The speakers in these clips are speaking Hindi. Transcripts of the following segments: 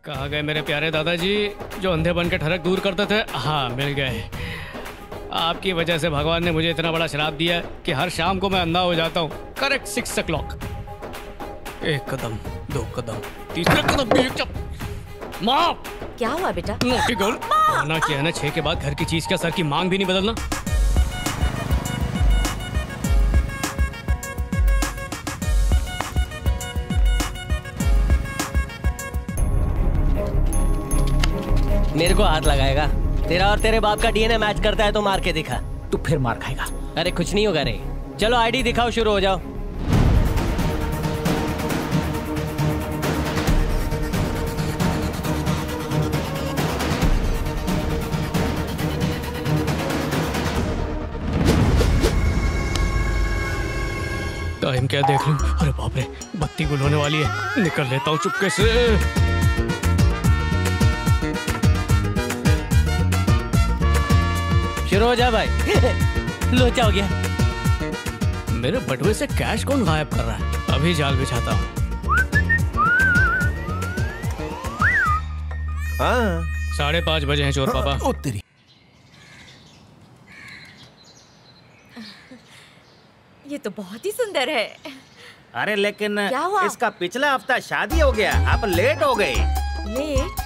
कहाँ गए मेरे प्यारे दादाजी जो अंधे बन के ठरक दूर करते थे? हाँ, मिल गए। आपकी वजह से भगवान ने मुझे इतना बड़ा श्राप दिया है कि हर शाम को मैं अंधा हो जाता हूँ। Correct 6 o'clock। 1 कदम, 2 कदम, तीसरे कदम भी चप। माँ! क्या हुआ बेटा? Naughty girl. माना क्या है ना, 6 के बाद घर की चीज का सर की मांग भी नहीं बदलना। मेरे को हाथ लगाएगा? तेरा और तेरे बाप का डीएनए मैच करता है तो मार के दिखा। तू फिर मार खाएगा। अरे कुछ नहीं होगा रे। चलो आईडी दिखाओ, शुरू हो जाओ। टाइम क्या देख लूं? अरे बाप रे, बत्ती गुल होने वाली है। निकल लेता हूँ चुपके से। शुरू हो जा भाई। लोचा हो गया। मेरे बटुए से कैश कौन गायब कर रहा है? अभी जाल बिछाता हूँ। हाँ 5:30 बजे हैं चोर पापा। ओ तेरी। ये तो बहुत ही सुंदर है। अरे लेकिन क्या हुआ? इसका पिछला हफ्ता शादी हो गया, आप लेट हो गए। लेट?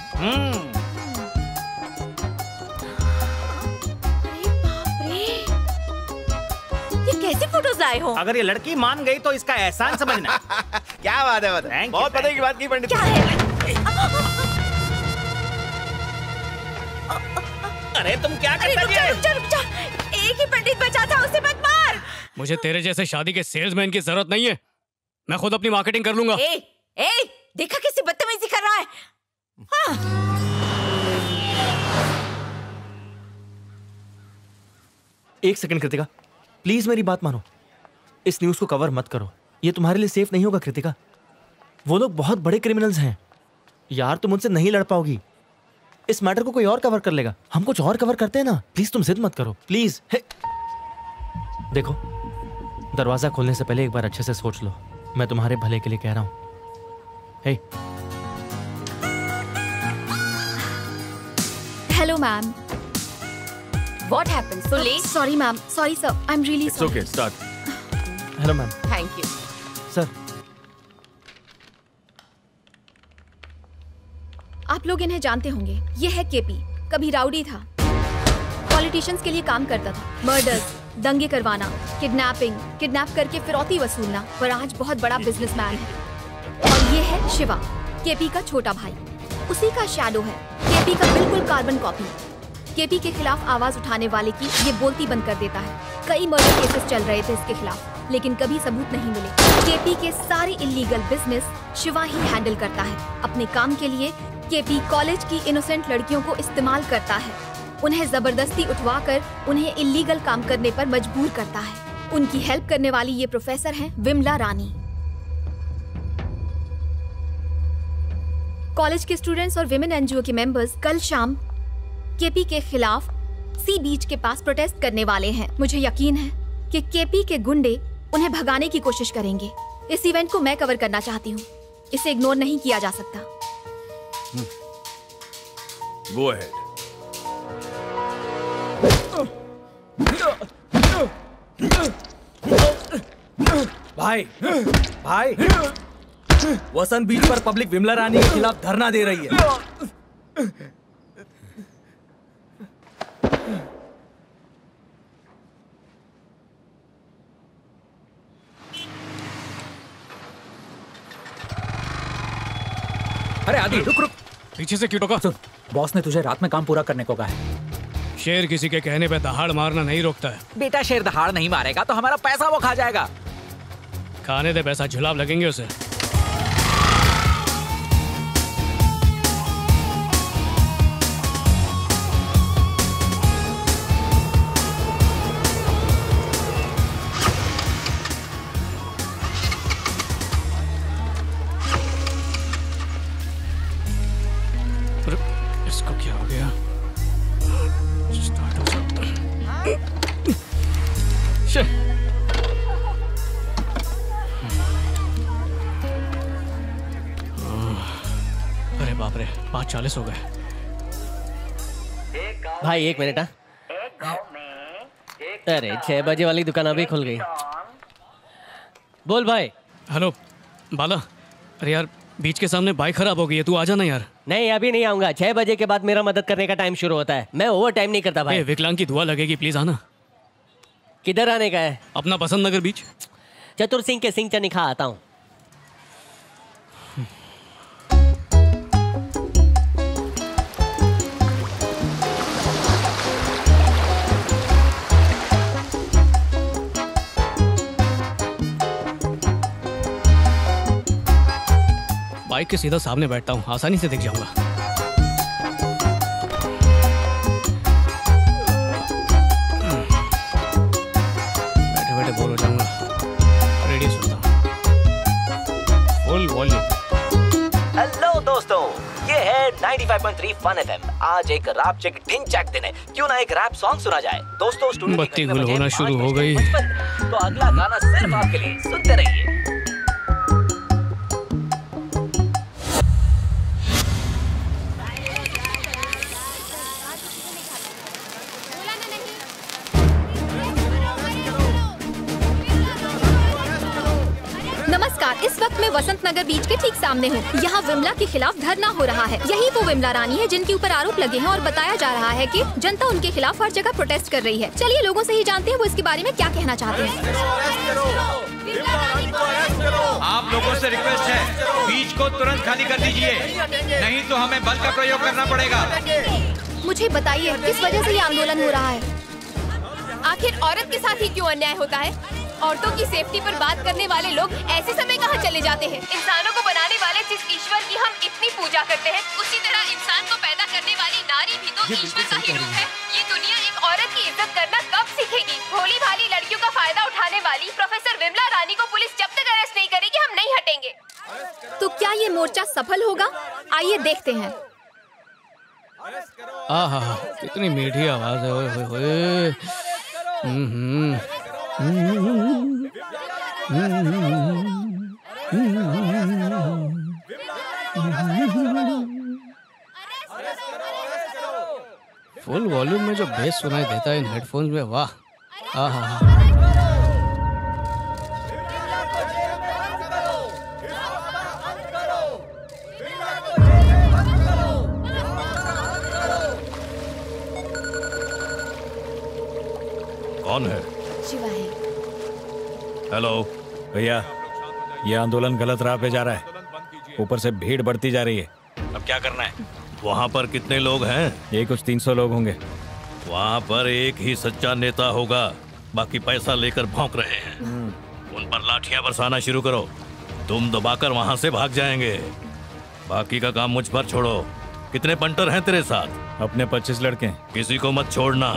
अरे बाप रे, ये कैसी फोटोज लाए हो? अगर ये लड़की मान गई तो इसका एहसान समझना। क्या बात है, Thank you, बहुत पता की बात की पंडित। क्या है? अरे तुम क्या अरे करता रुक जा, है? रुक जा, रुक जा। एक ही पंडित बचा था, उसे मत मार। मुझे तेरे जैसे शादी के सेल्समैन की जरूरत नहीं है। मैं खुद अपनी मार्केटिंग कर लूंगा। ए, देखा कैसी बदतमीजी कर रहा है? हाँ। एक सेकंड कृतिका, प्लीज मेरी बात मानो। इस न्यूज को कवर मत करो, ये तुम्हारे लिए सेफ नहीं होगा कृतिका। वो लोग बहुत बड़े क्रिमिनल्स हैं यार, तुम उनसे नहीं लड़ पाओगी। इस मैटर को कोई और कवर कर लेगा, हम कुछ और कवर करते हैं ना। प्लीज तुम जिद मत करो, प्लीज। देखो, दरवाजा खोलने से पहले एक बार अच्छे से सोच लो। मैं तुम्हारे भले के लिए कह रहा हूं। Hello ma'am. What happened? So late? Sorry ma'am, sorry sir, I am really sorry. Okay, start. Hello ma'am. Thank you. Sir, आप लोग इन्हें जानते होंगे। ये है केपी, कभी राउडी था, पॉलिटिशियंस के लिए काम करता था। मर्डर्स, दंगे करवाना, किडनैप करके फिरौती वसूलना, पर आज बहुत बड़ा बिजनेसमैन है। और ये है शिवा, केपी का छोटा भाई। उसी का शैडो है, केपी का बिल्कुल कार्बन कॉपी। केपी के खिलाफ आवाज उठाने वाले की ये बोलती बंद कर देता है। कई मर्डर केसेस चल रहे थे इसके खिलाफ, लेकिन कभी सबूत नहीं मिले। केपी के सारे इलीगल बिजनेस शिवा ही हैंडल करता है। अपने काम के लिए केपी कॉलेज की इनोसेंट लड़कियों को इस्तेमाल करता है, उन्हें जबरदस्ती उठवाकर उन्हें इलीगल काम करने पर मजबूर करता है। उनकी हेल्प करने वाली ये प्रोफेसर हैं विमला रानी। कॉलेज के स्टूडेंट्स और विमेन एनजीओ के मेंबर्स कल शाम केपी के खिलाफ सी बीच के पास प्रोटेस्ट करने वाले हैं। मुझे यकीन है कि केपी के गुंडे उन्हें भगाने की कोशिश करेंगे। इस इवेंट को मैं कवर करना चाहती हूँ, इसे इग्नोर नहीं किया जा सकता। Go ahead. भाई वसंत बीच पर पब्लिक विमला रानी के खिलाफ धरना दे रही है। अरे आदि रुक। पीछे से क्यों टोका? सुन, बॉस ने तुझे रात में काम पूरा करने को कहा है। शेर किसी के कहने पे दहाड़ मारना नहीं रोकता है। बेटा शेर दहाड़ नहीं मारेगा तो हमारा पैसा वो खा जाएगा। खाने दे पैसा, झुलाव लगेंगे उसे। इसको क्या हो गया? स्टार्ट हो सकता है। अरे बाप रे, शिट, 5:40 हो गए। भाई 1 मिनट। अरे 6 बजे वाली दुकान अभी खुल गई। बोल भाई। हेलो बाला, अरे यार बीच के सामने बाइक खराब हो गई है, तू आ जाना यार। नहीं अभी नहीं आऊंगा, 6 बजे के बाद मेरा मदद करने का टाइम शुरू होता है। मैं ओवर टाइम नहीं करता भाई। विकलांग की दुआ लगेगी, प्लीज आना। किधर आने का है? अपना पसंद नगर बीच। चतुर सिंह के सिंह चनिखा आता हूँ। बाइक के सीधा सामने बैठता हूँ, आसानी से दिख जाऊंगा। बैठे बैठे बोर हो जाऊंगा। रेडियो सुनता हूँ, फुल वॉल्यूम। हेलो दोस्तों, ये है 95.3 फन एफएम। आज एक रैप चेक ढिंग चैक दिन है, क्यों ना एक रैप सॉन्ग सुना जाए। दोस्तों स्टूडियो बत्ती गुल होना शुरू हो गई। तो अगला गाना सिर्फ आपके लिए, सुनते रहिए। नमस्कार, इस वक्त मैं वसंत नगर बीच के ठीक सामने हूँ। यहाँ विमला के खिलाफ धरना हो रहा है। यही वो विमला रानी है जिनके ऊपर आरोप लगे हैं और बताया जा रहा है कि जनता उनके खिलाफ हर जगह प्रोटेस्ट कर रही है। चलिए लोगों से ही जानते हैं वो इसके बारे में क्या कहना चाहते हैं। आप लोगों से रिक्वेस्ट है, बीच को तुरंत खाली कर दीजिए, नहीं तो हमें बल का प्रयोग करना पड़ेगा। मुझे बताइए किस वजह से ये आंदोलन हो रहा है? आखिर औरत के साथ ही क्यों अन्याय होता है? औरतों की सेफ्टी पर बात करने वाले लोग ऐसे समय कहाँ चले जाते हैं? इंसानों को बनाने वाले जिस ईश्वर की हम इतनी पूजा करते हैं, उसी तरह इंसान को पैदा करने वाली नारी भी तो ईश्वर का ही रूप है। ये दुनिया एक औरत की इज्जत करना कब सीखेगी? भोली भाली लड़कियों का फायदा उठाने वाली प्रोफेसर विमला रानी को पुलिस जब तक अरेस्ट नहीं करेगी हम नहीं हटेंगे। तो क्या ये मोर्चा सफल होगा? आइए देखते हैं। आहा, कितनी मीठी आवाज है। ओए होए होए। फुल वॉल्यूम में जो बेस सुनाई देता है इन हेडफोन्स में, वाह। आहा, कौन है? शिवा है। हेलो भैया, ये आंदोलन गलत राह पे जा रहा है, ऊपर से भीड़ बढ़ती जा रही है। अब क्या करना है? वहाँ पर कितने लोग हैं? ये कुछ 300 लोग होंगे। वहाँ पर एक ही सच्चा नेता होगा, बाकी पैसा लेकर भौंक रहे हैं। उन पर लाठियां बरसाना शुरू करो, तुम दबाकर वहाँ से भाग जाएंगे। बाकी का काम मुझ पर छोड़ो। कितने पंटर हैं तेरे साथ? अपने 25 लड़के। किसी को मत छोड़ना।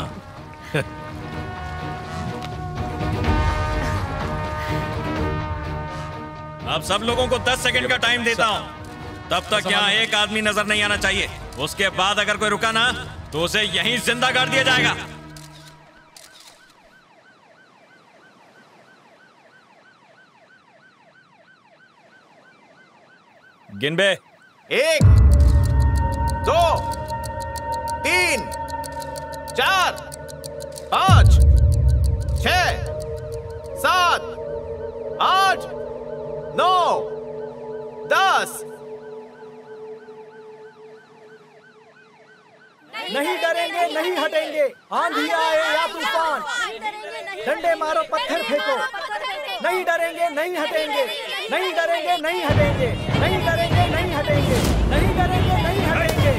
अब सब लोगों को 10 सेकंड का टाइम देता हूँ, तब तक यहाँ एक आदमी नजर नहीं आना चाहिए। उसके बाद अगर कोई रुका ना तो उसे यहीं जिंदा कर दिया जाएगा। गिन बे। 1 2 3 4 5 6 7 8 9 10। नहीं डरेंगे, नहीं हटेंगे, आंधी आए या तूफान, डंडे मारो, पत्थर फेंको। नहीं डरेंगे, नहीं हटेंगे, नहीं डरेंगे, नहीं हटेंगे, नहीं डरेंगे, नहीं हटेंगे, नहीं डरेंगे, नहीं हटेंगे।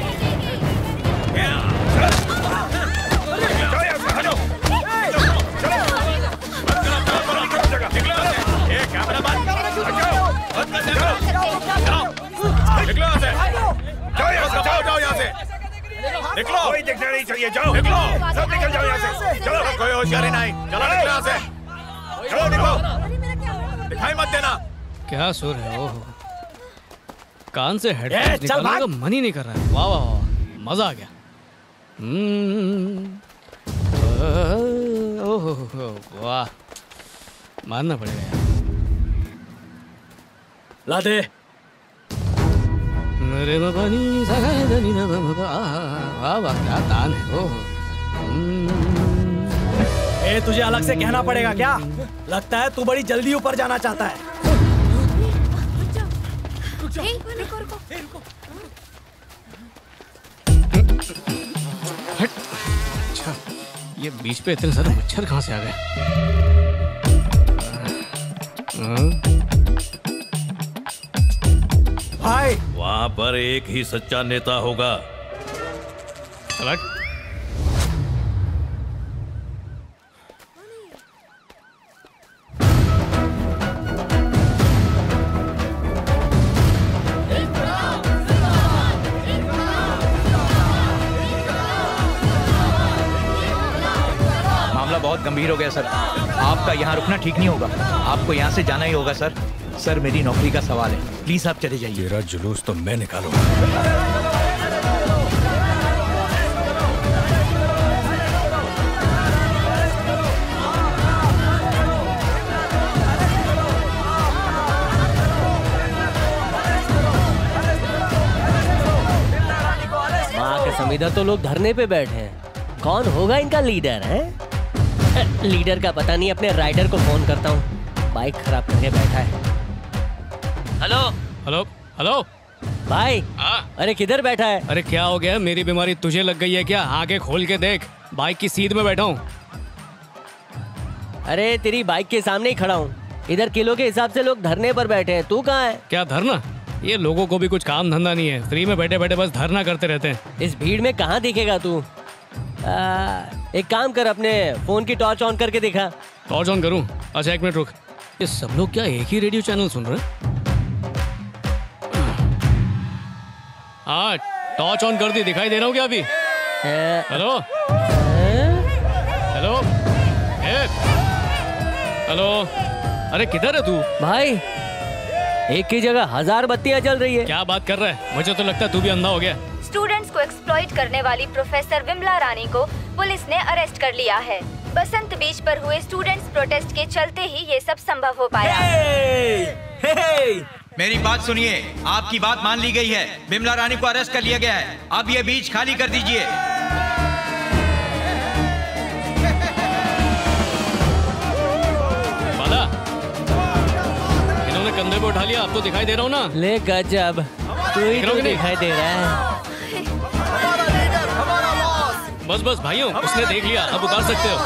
जाओ यहाँ से, निकलो। कोई दिखना नहीं चाहिए, जाओ निकलो, सब निकल जाओ यहाँ से। चलो, कोई होशियारी नहीं, चलो निकलो यहाँ से, चलो निकलो, दिखाई मत देना। क्या सुर है? ओह, कान से हेडफोन्स निकालने का मन ही नहीं कर रहा है। वाह वाह वाह, मजा आ गया। ओह वाह, मानना पड़ेगा यार। ला दे। मेरे बनी सगाए धनी न बा वाह वाह क्या तान है वो। ए तुझे अलग से कहना पड़ेगा क्या? लगता है तू बड़ी जल्दी ऊपर जाना चाहता है। रुको। अच्छा, ये बीच पे इतने सारे मच्छर कहाँ से आ गए? भाई वहाँ पर एक ही सच्चा नेता होगा। अलग मामला बहुत गंभीर हो गया सर। आपका यहाँ रुकना ठीक नहीं होगा। आपको यहाँ से जाना ही होगा सर। सर मेरी नौकरी का सवाल है, प्लीज आप चले जाइए। तेरा जुलूस तो मैं निकालूंगा। माँ के समीदा तो लोग धरने पे बैठे हैं। कौन होगा इनका लीडर है? लीडर का पता नहीं, अपने राइडर को फोन करता हूँ। बाइक खराब करके बैठा है। हेलो हेलो हेलो भाई। अरे किधर बैठा है? अरे क्या हो गया? मेरी बीमारी तुझे लग गई है क्या? आगे खोल के देख, बाइक की सीट में बैठा हूँ। अरे तेरी बाइक के सामने ही खड़ा हूँ। इधर किलो के हिसाब से लोग धरने पर बैठे हैं, तू कहाँ है? क्या धरना? ये लोगों को भी कुछ काम धंधा नहीं है, फ्री में बैठे बैठे बस धरना करते रहते हैं। इस भीड़ में कहाँ दिखेगा तू? एक काम कर, अपने फोन की टॉर्च ऑन करके दिखा। टॉर्च ऑन करूँ? अच्छा एक मिनट रुक। ये सब लोग क्या एक ही रेडियो चैनल सुन रहे हैं? हाँ टॉर्च ऑन कर दी, दिखाई दे रहा हूँ क्या अभी? Hello hello hello. अरे किधर है तू? भाई एक की जगह 1000 बत्तियां जल रही है। क्या बात कर रहा है? मुझे तो लगता है तू भी अंधा हो गया। स्टूडेंट्स को एक्सप्लॉइट करने वाली प्रोफेसर विमला रानी को पुलिस ने अरेस्ट कर लिया है। बसंत बीच पर हुए स्टूडेंट्स प्रोटेस्ट के चलते ही ये सब संभव हो पाया। मेरी बात सुनिए, आपकी बात मान ली गई है। विमला रानी को अरेस्ट कर लिया गया है। अब ये बीच खाली कर दीजिए। बाला, इन्होंने कंधे पे उठा लिया, अब तो दिखाई दे रहा हूँ ना? ले गजब, तू ही तो दिखाई दे रहा है। बस बस भाइयों, उसने देख लिया, अब उतार सकते हो।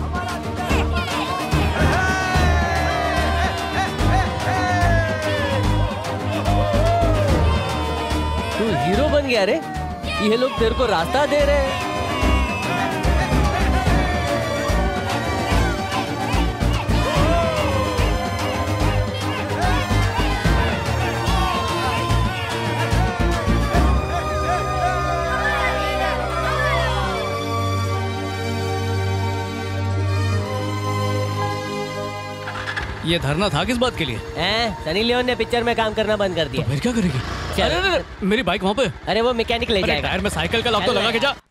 तू हीरो बन गया रे। ये लोग तेरे को रास्ता दे रहे हैं। ये धरना था किस बात के लिए? सनी लियोन ने पिक्चर में काम करना बंद कर दिया। तो फिर क्या करेगी? अरे, अरे, मेरी बाइक वहाँ पे। अरे वो मैकेनिक ले जाएगा। टायर में साइकिल का लॉक तो लगा के जा।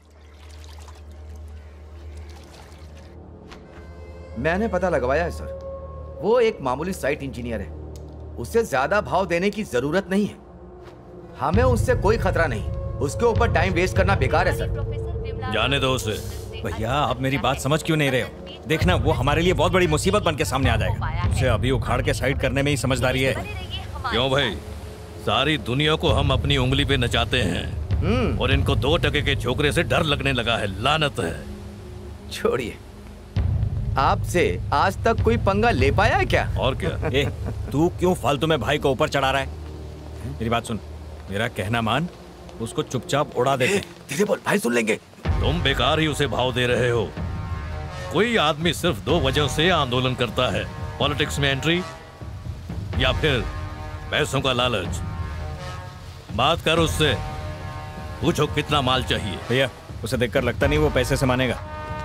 मैंने पता लगवाया है सर, वो एक मामूली साइट इंजीनियर है। उसे ज्यादा भाव देने की जरूरत नहीं है। हमें उससे कोई खतरा नहीं। उसके ऊपर टाइम वेस्ट करना बेकार है सर। जाने दो उसे। भैया आप मेरी बात समझ क्यों नहीं रहे हो? देखना वो हमारे लिए बहुत बड़ी मुसीबत बन के सामने आ जाएगा। उसे अभी उखाड़ के साइड करने में ही समझदारी है। क्यों भाई? सारी दुनिया को हम अपनी उंगली पे नचाते हैं और इनको 2 टके के छोकरे से डर लगने लगा है। लानत है। छोड़िए, आपसे आज तक कोई पंगा ले पाया है क्या? और क्या? ए, तू क्यों फालतू में भाई को ऊपर चढ़ा रहा है? मेरी बात सुन, मेरा कहना मान, उसको चुपचाप उड़ा दे। धीरे बोल, भाई सुन लेंगे। तुम बेकार ही उसे भाव दे रहे हो। कोई आदमी सिर्फ 2 वजह से आंदोलन करता है, पॉलिटिक्स में एंट्री या फिर पैसों का लालच। बात कर उससे, पूछो कितना माल चाहिए। भैया उसे देखकर लगता नहीं वो पैसे से मानेगा।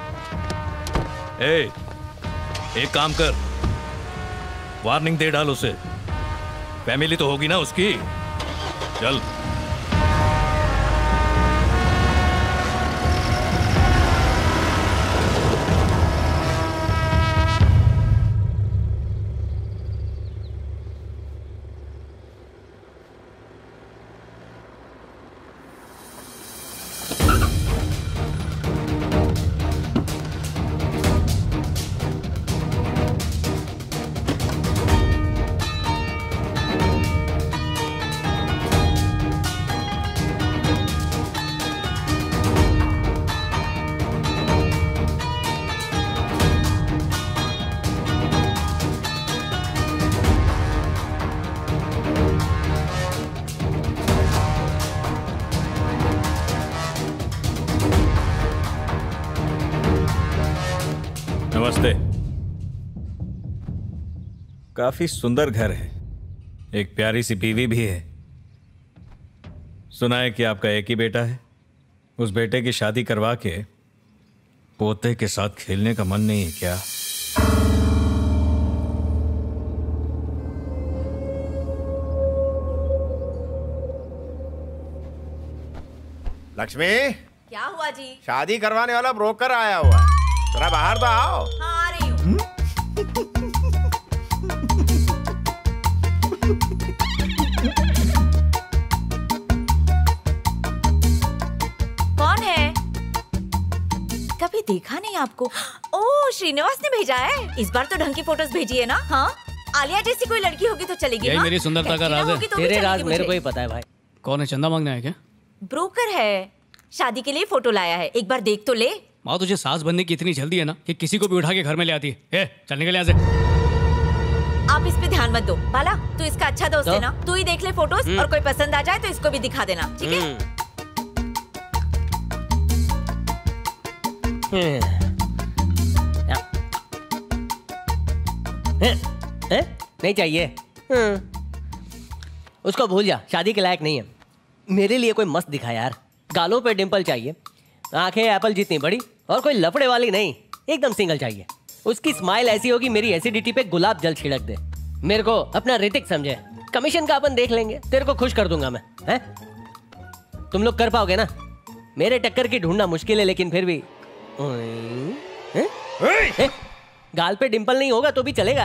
एक काम कर, वार्निंग दे डाल उसे। फैमिली तो होगी ना उसकी। चल। नमस्ते। काफी सुंदर घर है, एक प्यारी सी बीवी भी है। सुना है कि आपका एक ही बेटा है। उस बेटे की शादी करवा के पोते के साथ खेलने का मन नहीं है क्या? लक्ष्मी, क्या हुआ जी? शादी करवाने वाला ब्रोकर आया हुआ है, जरा बाहर तो आओ। हाँ, आ रही हूँ। कौन है? कभी देखा नहीं आपको। ओह, श्रीनिवास ने भेजा है। इस बार तो ढंग की फोटोज भेजी है ना? हाँ, आलिया जैसी कोई लड़की होगी तो चलेगी। यही हाँ? मेरी सुंदरता का राज है। तो तेरे राज मेरे को ही पता है भाई। कौन है? चंदा मांगना है क्या? ब्रोकर है, शादी के लिए फोटो लाया है, एक बार देख तो ले। माँ, तुझे सास बनने की इतनी जल्दी है ना कि किसी को भी उठा के घर में ले आती है। चल निकल यहाँ से। आप इस पे ध्यान मत दो। बाला, तू इसका अच्छा दोस्त है ना, तू ही देख ले फोटोज और कोई पसंद आ जाए तो इसको भी दिखा देना, ठीक है? नहीं चाहिए। उसको भूल जा, शादी के लायक नहीं है। मेरे लिए कोई मस्त दिखा यार। गालों पे डिंपल चाहिए, आंखें एप्पल जितनी बड़ी और कोई लफड़े वाली नहीं, एकदम सिंगल चाहिए। उसकी स्माइल ऐसी होगी मेरी एसिडिटी पे गुलाब जल छिड़क दे। मेरे को अपना ऋतिक समझे, कमीशन का अपन देख लेंगे, तेरे को खुश कर दूंगा मैं। हैं? तुम लोग कर पाओगे ना? मेरे टक्कर की ढूंढना मुश्किल है, लेकिन फिर भी गाल पे डिंपल नहीं होगा तो भी चलेगा।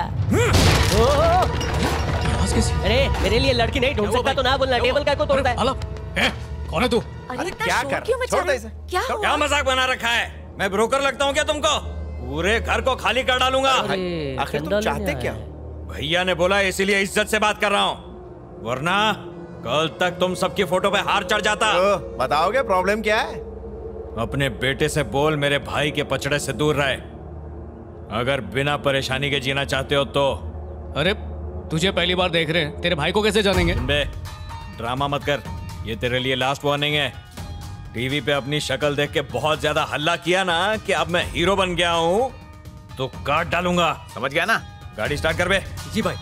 अरे मेरे लिए लड़की नहीं ढूंढ सकता तो ना बोलना। टेबल का को तोड़ता है? कौन है तू? अरे क्या कर? छोड़ दे इसे। क्या मजाक बना रखा है? मैं ब्रोकर लगता हूँ क्या तुमको? पूरे घर को खाली कर डालूंगा। आखिर तुम चाहते क्या? भैया ने बोला इसीलिए इज्जत से बात कर रहा हूँ, वरना कल तक तुम सबकी फोटो पे हार चढ़ जाता। बताओगे प्रॉब्लम क्या है? अपने बेटे से बोल मेरे भाई के पचड़े से दूर रहे, अगर बिना परेशानी के जीना चाहते हो तो। अरे तुझे पहली बार देख रहे हैं, तेरे भाई को कैसे जानेंगे? बे, ड्रामा मत कर, ये तेरे लिए लास्ट वार्निंग है। टीवी पे अपनी शक्ल देख के बहुत ज्यादा हल्ला किया ना कि अब मैं हीरो बन गया हूँ तो काट डालूंगा, समझ गया ना? गाड़ी स्टार्ट कर बे। जी भाई।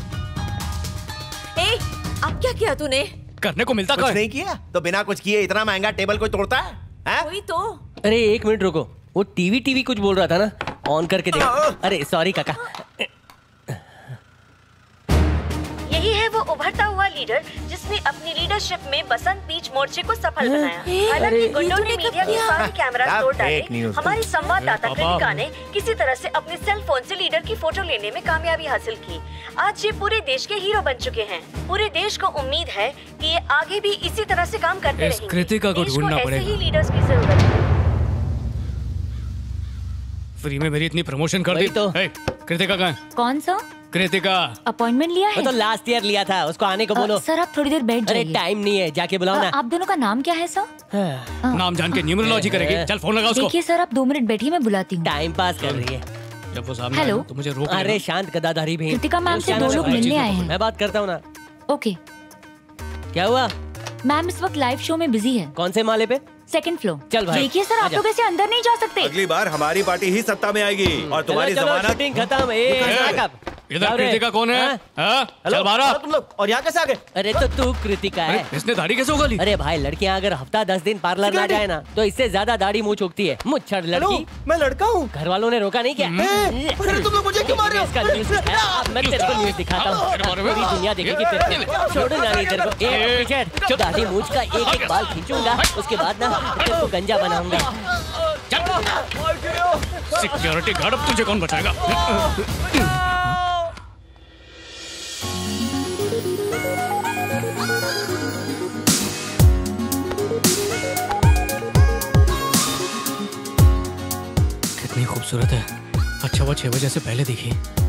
ए, अब क्या किया तूने? करने को मिलता कुछ नहीं किया तो बिना कुछ किए इतना महंगा टेबल कोई तोड़ता है? वही तो। अरे एक मिनट रुको, वो टीवी कुछ बोल रहा था ना, ऑन करके देख। अरे सॉरी काका। यही है वो उभरता हुआ लीडर जिसने अपनी लीडरशिप में बसंत बीच मोर्चे को सफल बनाया। हालांकि गुंडों ने मीडिया के सारे कैमरा तोड़ डाले, हमारी संवाददाता कृतिका ने किसी तरह से अपने सेल फोन से लीडर की फोटो लेने में कामयाबी हासिल की। आज ये पूरे देश के हीरो बन चुके हैं। पूरे देश को उम्मीद है कि ये आगे भी इसी तरह से काम करते रहेंगे। कृतिका को ढूंढना पड़ेगा। ऐसे ही लीडर्स की जरूरत है। फ्री में मेरी इतनी प्रमोशन कर दी तो। कृतिका कहाँ है? कौन सा? कृतिका। अपॉइंटमेंट लिया है? वो तो लास्ट ईयर लिया था, उसको आने को बोलो। सर आप थोड़ी देर बैठ जाइए। अरे टाइम नहीं है, जाके बुलाओ ना। आप दोनों का नाम क्या है सर? नाम जान के न्यूमरोलॉजी करेगी। चल फोन लगा उसको। देखिए सर, आप 2 मिनट बैठिए, मैं बुलाती हूँ। टाइम पास कर रही है। जब वो सामने हेलो। आए तो मुझे रोक लेना। अरे शांत गदाधारी भी। कृतिका मैम से 2 लोग मिलने आए हैं। मैं बात करता हूँ ना। ओके। क्या हुआ? मैम इस वक्त लाइव शो में बिजी है। कौन से माले पे? 2nd floor. चल भाई। देखिए सर, आप लोग ऐसे अंदर नहीं जा सकते। अगली बार हमारी पार्टी ही सत्ता में आएगी और तुम्हारी जमानत शूटिंग खत्म। इधर कृतिका कौन है? चल बारा। तुम लोग और यहाँ कैसे आ गए? अरे तो तू कृतिका है। इसने दाढ़ी कैसे उगा ली? अरे भाई, लड़कियां अगर हफ्ता 10 दिन पार्लर ना जाए ना तो इससे ज्यादा दाढ़ी मुंह चुकती है। मुच्छर लड़की। मैं लड़का हूँ। घर वालों ने रोका नहीं क्या? अरे तुम लोग मुझे क्यों मार रहे हो? इसका न्यूज़ है। अब मैं तेरे को न्यूज़ दिखाता हूँ, पूरी दुनिया देखेगी तेरे को। छोड़ूंगा नहीं तेरे को। एक पीछे दाढ़ी मूंछ का एक बाल खींचूंगा, उसके बाद ना तेरे को गंजा बनाऊंगा। सिक्योरिटी गार्ड, अब तुझे कौन बचाएगा? कितनी खूबसूरत है। अच्छा वो 6 बजे से पहले दिखी।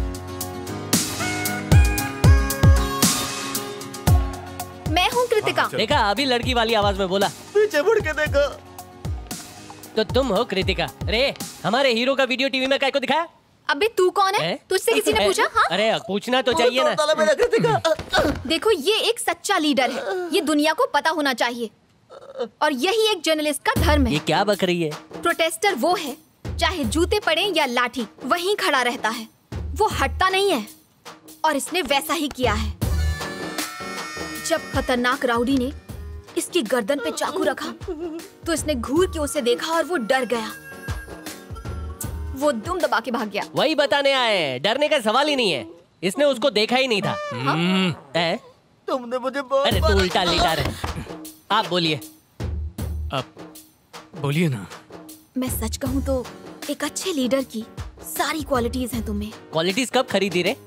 मैं हूँ कृतिका। देखा, अभी लड़की वाली आवाज में बोला। पीछे मुड़ के देखो। तो तुम हो कृतिका? अरे हमारे हीरो का वीडियो टीवी में काय को दिखाया? अबे तू कौन है? तुझसे किसी ने पूछा? हाँ? अरे पूछना तो चाहिए ना। देखो, ये एक सच्चा लीडर है, ये दुनिया को पता होना चाहिए। और यही एक जर्नलिस्ट का धर्म है। ये क्या बक रही है? प्रोटेस्टर वो है चाहे जूते पड़े या लाठी, वहीं खड़ा रहता है। वो हटता नहीं है और इसने वैसा ही किया है। जब खतरनाक राउडी ने इसकी गर्दन पे चाकू रखा तो इसने घूर के उसे देखा और वो डर गया। वो दुम दबा के भाग गया। वही बताने आए हैं, डरने का सवाल ही नहीं है। इसने उसको देखा ही नहीं था। तुमने मुझे अरे तू उल्टा लेटा रहे। आप बोलिए। आप बोलिए ना। मैं सच कहूँ तो एक अच्छे लीडर की सारी क्वालिटीज हैं तुम्हें। क्वालिटीज कब खरीदी रे?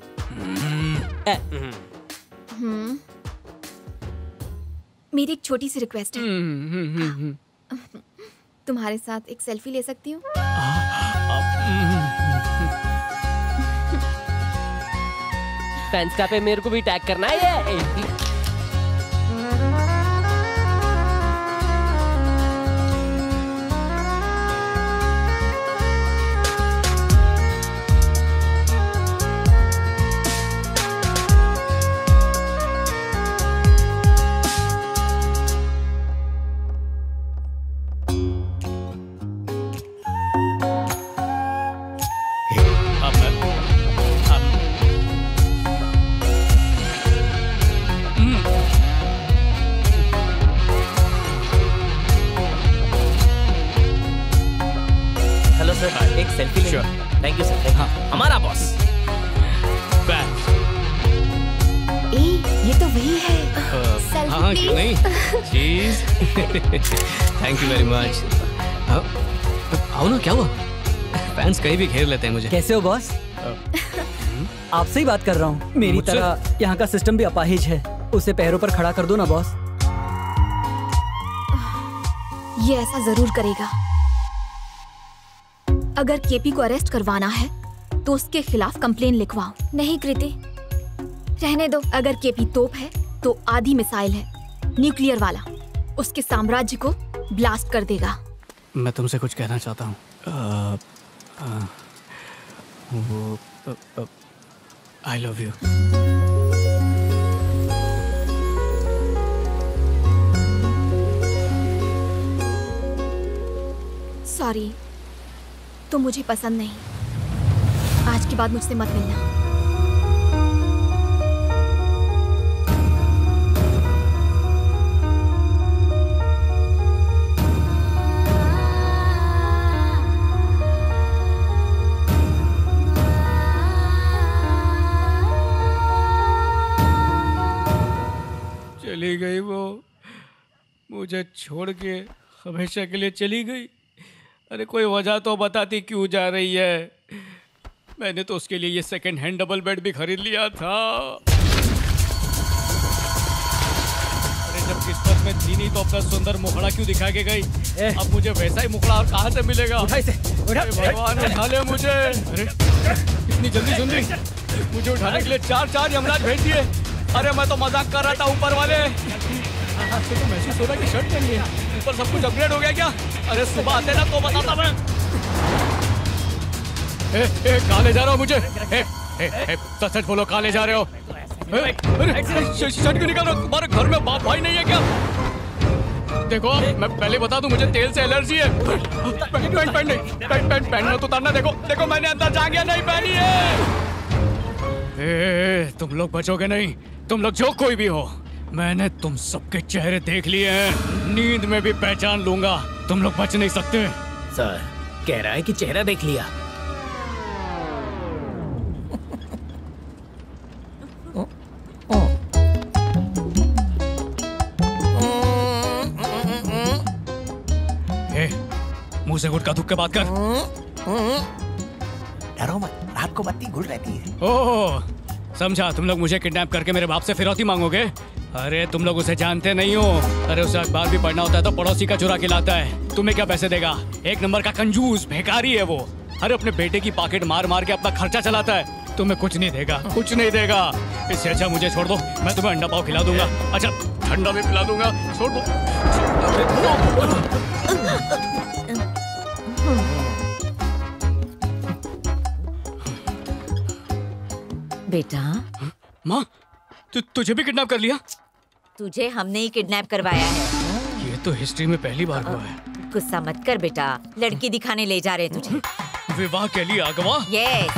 मेरी एक छोटी सी रिक्वेस्ट है। तुम्हारे साथ एक सेल्फी ले सकती हूँ? फैंस का पे मेरे को भी टैग करना है। एक सेल्फी ले। Thank you sir. हाँ, हमारा बॉस। ये तो वही है। हाँ क्यों नहीं। Cheese. Thank you very much. आओ ना, क्या हुआ? फैंस कहीं भी घेर लेते हैं मुझे। कैसे हो बॉस? आपसे ही बात कर रहा हूँ। मेरी तरह यहाँ का सिस्टम भी अपाहिज है। उसे पैरों पर खड़ा कर दो ना बॉस। ये ऐसा जरूर करेगा। अगर केपी को अरेस्ट करवाना है तो उसके खिलाफ कंप्लेन लिखवाओ। नहीं कृति, रहने दो। अगर केपी तोप है तो आधी मिसाइल है, न्यूक्लियर वाला। उसके साम्राज्य को ब्लास्ट कर देगा। मैं तुमसे कुछ कहना चाहता हूँ। I love you. सॉरी, तुम मुझे पसंद नहीं। आज के बाद मुझसे मत मिलना। चली गई वो, मुझे छोड़ के हमेशा के लिए चली गई। अरे कोई वजह तो बताती क्यों जा रही है। मैंने तो उसके लिए ये सेकंड हैंड डबल बेड भी खरीद लिया था। अरे जब किस्मत में थी नहीं तो अपना सुंदर मुखड़ा क्यों दिखा के गई। अब मुझे वैसा ही मुखड़ा और कहाँ से मिलेगा। भगवान उठा ले मुझे। अरे इतनी जल्दी सुन ली। मुझे उठाने के लिए 4 यमराज भेज दिए। अरे मैं तो मजाक कर रहा था ऊपर वाले। तो महसूस हो रहा है कि शर्ट पहनी है। ऊपर सब कुछ अपग्रेड हो गया क्या? अरे सुबह आते ना तो बताता मैं। कहाँ ले जा रहे हो मुझे? सच बोलो, कहाँ ले जा रहे हो? शर्ट क्यों निकाल रहे हो? तुम्हारे घर में बाप भाई नहीं है क्या? देखो मैं पहले बता दूं, मुझे तेल से एलर्जी है। पैंट पहनना तो उतारना। देखो मैंने अंदर जांघिया नहीं पहनी है। तुम लोग बचोगे नहीं। तुम लोग जो कोई भी हो, मैंने तुम सबके चेहरे देख लिए हैं। नींद में भी पहचान लूंगा। तुम लोग बच नहीं सकते। सर कह रहा है कि चेहरा देख लिया। मुंह से गुटका थूक के बात कर। डरो मत, रात को बत्ती गुल रहती है। ओह समझा, तुम लोग मुझे किडनैप करके मेरे बाप से फिरौती मांगोगे। अरे तुम लोग उसे जानते नहीं हो। अरे उसे अखबार भी पढ़ना होता है तो पड़ोसी का चुरा के लाता है। तुम्हें क्या पैसे देगा? एक नंबर का कंजूस भिखारी है वो। अरे अपने बेटे की पॉकेट मार मार के अपना खर्चा चलाता है। तुम्हें कुछ नहीं देगा, कुछ नहीं देगा। इससे अच्छा मुझे छोड़ दो, मैं तुम्हें अंडा पाव खिला दूंगा। अच्छा ठंडा भी पिला दूंगा। छोड़ दो। बेटा। माँ, तुझे भी किडनैप कर लिया? तुझे हमने ही किडनैप करवाया है। ये तो हिस्ट्री में पहली बार हुआ है। गुस्सा मत कर बेटा, लड़की दिखाने ले जा रहे तुझे। विवाह के लिए अगवा? यस।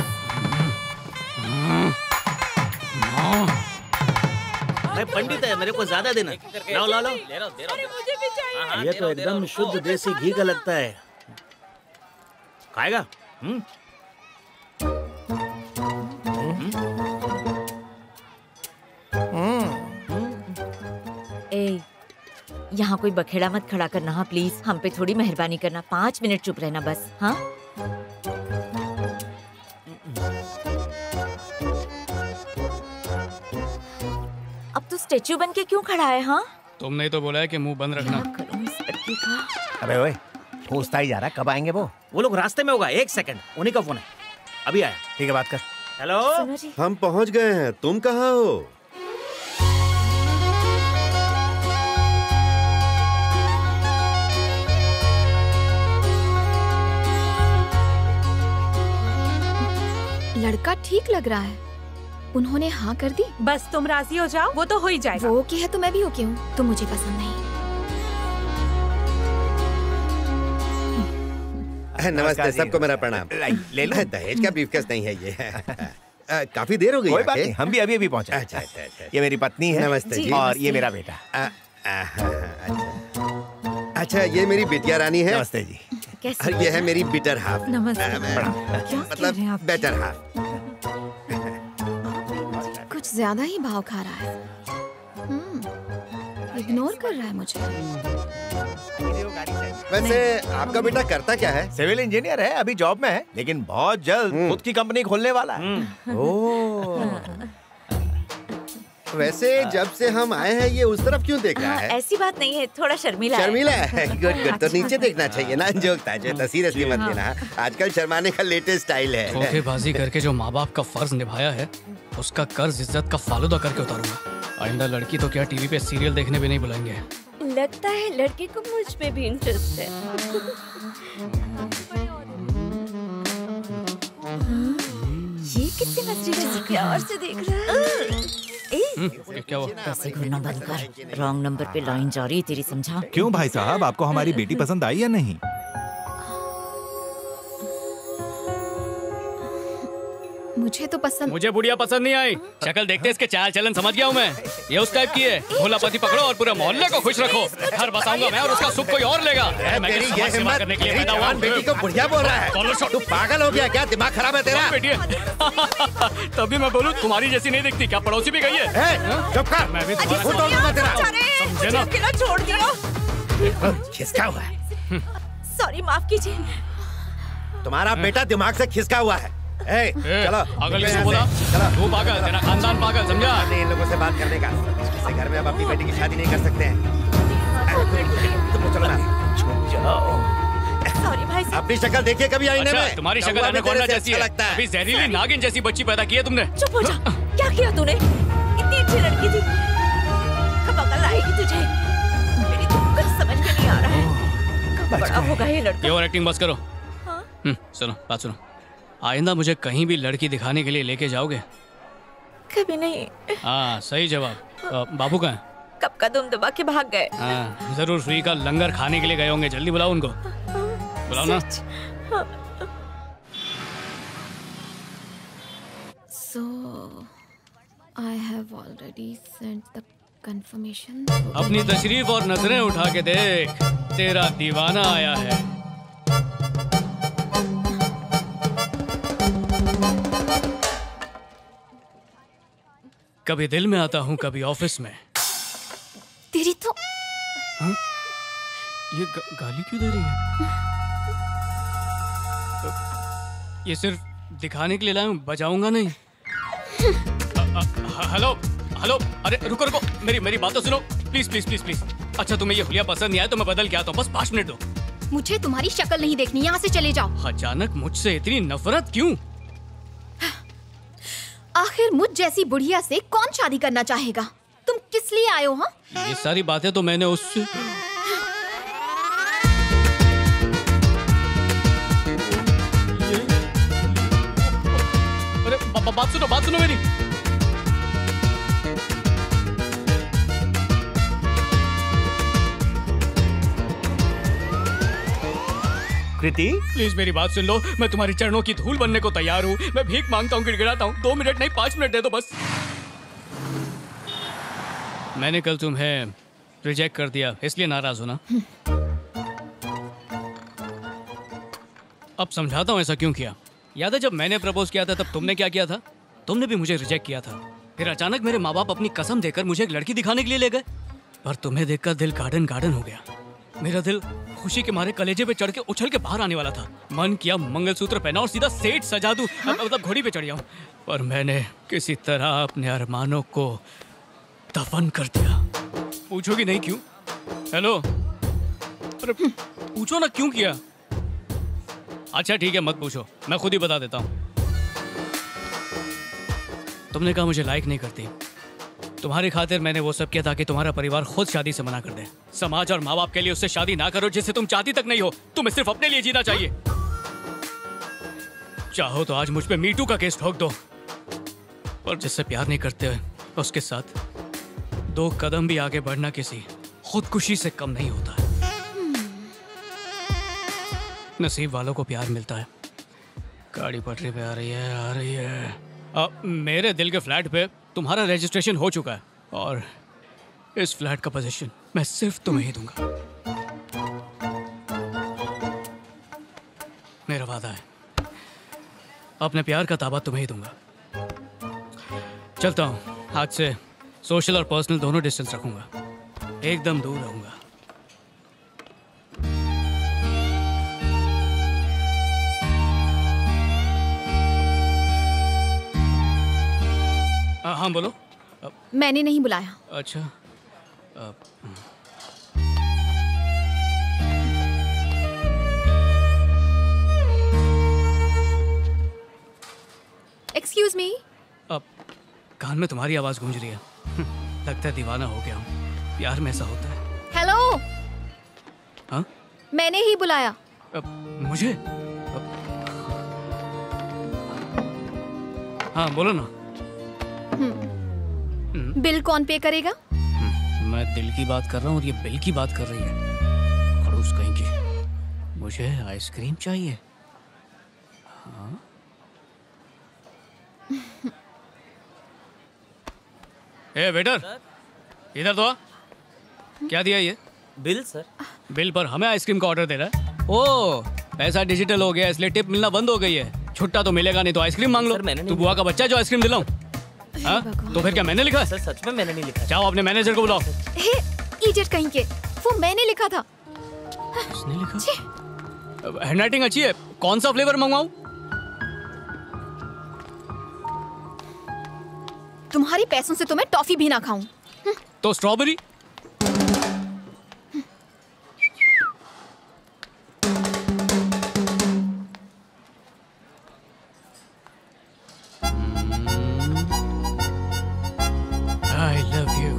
मैं पंडित है, मेरे को ज्यादा देना। लाओ लाओ लाओ। ये तो एकदम शुद्ध देसी घी का लगता है। खाएगा? ए, यहाँ कोई बखेड़ा मत खड़ा करना हाँ प्लीज, हम पे थोड़ी मेहरबानी करना। 5 मिनट चुप रहना बस। हाँ अब तो स्टेच्यू बन के क्यों खड़ा है? हाँ तुमने तो बोला है कि मुंह बंद रखना। अबे ओए, पूछता ही जा रहा कब आएंगे वो लोग रास्ते में होगा। 1 सेकंड, उन्हीं का फोन है, अभी आया। ठीक है, बात कर। हेलो, हम पहुंच गए हैं, तुम कहाँ हो? लड़का ठीक लग रहा है, उन्होंने हाँ कर दी। बस तुम राजी हो जाओ, वो तो हो ही जाएगा। वो ओके है तो मैं भी ओके हूँ, तुम मुझे पसंद नहीं। नमस्ते, सबको मेरा प्रणाम। ले लो। दहेज का ब्रीफकेस नहीं है ये। काफी देर हो गई। कोई बात नहीं, हम भी अभी अभी पहुंचे। अच्छा। ये मेरी पत्नी है। नमस्ते जी। और ये मेरा बेटा। अच्छा, ये मेरी बिटिया रानी है। नमस्ते जी। और ये है मेरी बिटर हाफ। नमस्ते। मतलब बेटर हाफ। कुछ ज्यादा ही भाव खा रहा है। इग्नोर कर रहा है मुझे। वैसे आपका बेटा करता क्या है? सिविल इंजीनियर है, अभी जॉब में है, लेकिन बहुत जल्द खुद की कंपनी खोलने वाला है। ओह। वैसे जब से हम आए हैं ये उस तरफ क्यों देख रहा है? ऐसी बात नहीं है, थोड़ा शर्मीला है। शर्मीला है? Good good. तो नीचे देखना चाहिए ना। जोकता जो सीरियसली मत लेना। आजकल शर्माने का लेटेस्ट स्टाइल है। धोखेबाजी करके जो माँ बाप का फर्ज निभाया है, उसका कर्ज इज्जत का फालूदा करके उतारूंगा। आइंदा लड़की तो क्या टीवी पे सीरियल देखने भी नहीं बुलाएंगे। लगता है लड़के को मुझ में भी इंटरेस्ट है। ये कितने नजरे प्यार से देख रहा है। क्या हुआ? पैसे घूरना बंद कर, रॉन्ग नंबर पे लाइन जा रही है तेरी, समझा? क्यों भाई साहब, आपको हमारी बेटी पसंद आई या नहीं? मुझे तो पसंद। मुझे बुढ़िया पसंद नहीं आई। शक्ल देखते इसके चाल चलन समझ गया हूँ मैं। ये उस टाइप की है। भोला पति पकड़ो और पूरे मोहल्ले को खुश रखो। घर बसाऊंगा मैं और उसका सुख कोई और लेगा। मैं तेरी समाज ये सेवा हिम्मत, करने के लिए तेरी पैदा हुआ जवान बेटी को बुढ़िया बोल रहा है। तू पागल हो गया क्या? दिमाग खराब है तेरा? तभी मैं बोलूँ तुम्हारी जैसी नहीं दिखती। क्या पड़ोसी भी गई है? चुप कर। मैं भी समझे ना? अकेला छोड़ दिया। खिसका हुआ है। सॉरी, माफ कीजिए। तुम्हारा बेटा दिमाग से खिसका हुआ है। चलो अगले से बोला तू पागल, तेरा खानदान पागल, समझा? इन लोगों से बात करने का। इस घर में अब अपनी बेटी की शादी नहीं कर सकते हैं। तुम चलो ना। छुप जाओ। सॉरी भाई साहब। अपनी शक्ल देखिए कभी आईने में। तुम्हारी शक्ल एनाकोंडा जैसी है। अभी जहरीली नागिन जैसी बच्ची पैदा की है तुमने। चुप हो जा। क्या किया तूने? इतनी अच्छी लड़की थी, कब अकल आएगी तुझे? मेरी तो कुछ समझ में नहीं आ रहा है। कब बड़ा होगा ये लड़का? ये और एक्टिंग बस करो। सुनो, बात सुनो। आइंदा मुझे कहीं भी लड़की दिखाने के लिए लेके जाओगे? कभी नहीं। हाँ, सही जवाब। बाबू कहाँ है? कब का दुम दबा के भाग गए। हाँ, जरूर फ्री का लंगर खाने के लिए गए होंगे। जल्दी बुलाओ उनको। बुलाओ ना। So I have already sent the confirmation. अपनी तशरीफ और नजरें उठा के देख, तेरा दीवाना आया है। कभी दिल में आता हूँ, कभी ऑफिस में। तेरी तो हाँ? ये गाली क्यों दे रही है? ये सिर्फ दिखाने के लिए लाया हूँ, बजाऊंगा नहीं। हेलो हेलो, अरे रुको रुको, मेरी बात तो सुनो प्लीज प्लीज प्लीज प्लीज। अच्छा तुम्हें ये हुलिया पसंद नहीं आया तो मैं बदल के आता हूँ, बस 5 मिनट दो। मुझे तुम्हारी शक्ल नहीं देखनी, यहाँ से चले जाओ। अचानक मुझसे इतनी नफरत क्यों? आखिर मुझ जैसी बुढ़िया से कौन शादी करना चाहेगा? तुम किस लिए आए हो? हाँ, ये सारी बातें तो मैंने उससे अरे बात सुनो मेरी। कृति प्लीज मेरी बात सुन लो, मैं तुम्हारी चरणों की धूल बनने को तैयार हूँ। मैं भीख मांगता हूँ, गिड़गिड़ाता हूँ। 2 मिनट नहीं 5 मिनट दे दो बस। मैंने कल तुम्हें रिजेक्ट कर दिया, इसलिए नाराज हो ना? अब समझाता हूँ ऐसा क्यों किया। याद है जब मैंने प्रपोज किया था तब तुमने क्या किया था? तुमने भी मुझे रिजेक्ट किया था। फिर अचानक मेरे माँ बाप अपनी कसम देकर मुझे एक लड़की दिखाने के लिए ले गए। पर तुम्हें देखकर दिल गार्डन गार्डन हो गया। मेरा दिल खुशी के मारे कलेजे पे चढ़ के उछल के बाहर आने वाला था। मन किया मंगलसूत्र पहना और सीधा सेठ सजा दूं, मतलब घोड़ी पे चढ़ जाऊं। पर मैंने किसी तरह अपने अरमानों को दफन कर दिया। पूछोगी नहीं क्यों? हेलो, अरे पूछो ना क्यों किया। अच्छा ठीक है, मत पूछो, मैं खुद ही बता देता हूँ। तुमने कहा मुझे लाइक नहीं करती। तुम्हारी खातिर मैंने वो सब किया ताकि तुम्हारा परिवार खुद शादी से मना कर दे। समाज और माँ बाप के लिए उससे शादी ना करो जिससे तुम चाहती तक नहीं हो। तुम्हें सिर्फ अपने लिए जीना चाहिए। चाहो तो आज मुझ पे मीटू का केस ठोक दो, पर जिससे प्यार नहीं करते उसके साथ 2 कदम भी आगे बढ़ना किसी खुदकुशी से कम नहीं होता है। नसीब वालों को प्यार मिलता है। गाड़ी पटरी पे आ रही है। मेरे दिल के फ्लैट पे तुम्हारा रजिस्ट्रेशन हो चुका है और इस फ्लैट का पोजीशन मैं सिर्फ तुम्हें ही दूंगा। मेरा वादा है, अपने प्यार का ताबा तुम्हें ही दूंगा। चलता हूँ, आज से सोशल और पर्सनल दोनों डिस्टेंस रखूंगा, एकदम दूर रहूंगा। हाँ बोलो। मैंने नहीं बुलाया। अच्छा। Excuse me. अब कान में तुम्हारी आवाज गूंज रही है। लगता है दीवाना हो गया हूँ। प्यार में ऐसा होता है। हेलो। हाँ? मैंने ही बुलाया। मुझे? हाँ बोलो ना। बिल कौन पे करेगा? मैं दिल की बात कर रहा हूँ और ये बिल की बात कर रही है। खड़ूस कहीं की। मुझे आइसक्रीम चाहिए। हाँ? ए वेटर, इधर तो आ। क्या दिया ये? Bill sir. बिल पर हमें आइसक्रीम का ऑर्डर दे रहा है? ओह, पैसा डिजिटल हो गया इसलिए टिप मिलना बंद हो गई है। छुट्टा तो मिलेगा नहीं तो आइसक्रीम मांग लो। तू बुआ का बच्चा जो आइसक्रीम दिलाऊं? हाँ? तो फिर क्या मैंने लिखा? सर सच में मैंने नहीं लिखा। जाओ अपने मैनेजर को बुलाओ। हे इडियट कहीं के, वो मैंने लिखा था। उसने लिखा? हैंडराइटिंग अच्छी है। कौन सा फ्लेवर मंगवाऊं? तुम्हारे पैसों से तो मैं टॉफी भी ना खाऊं। तो स्ट्रॉबेरी? I love you.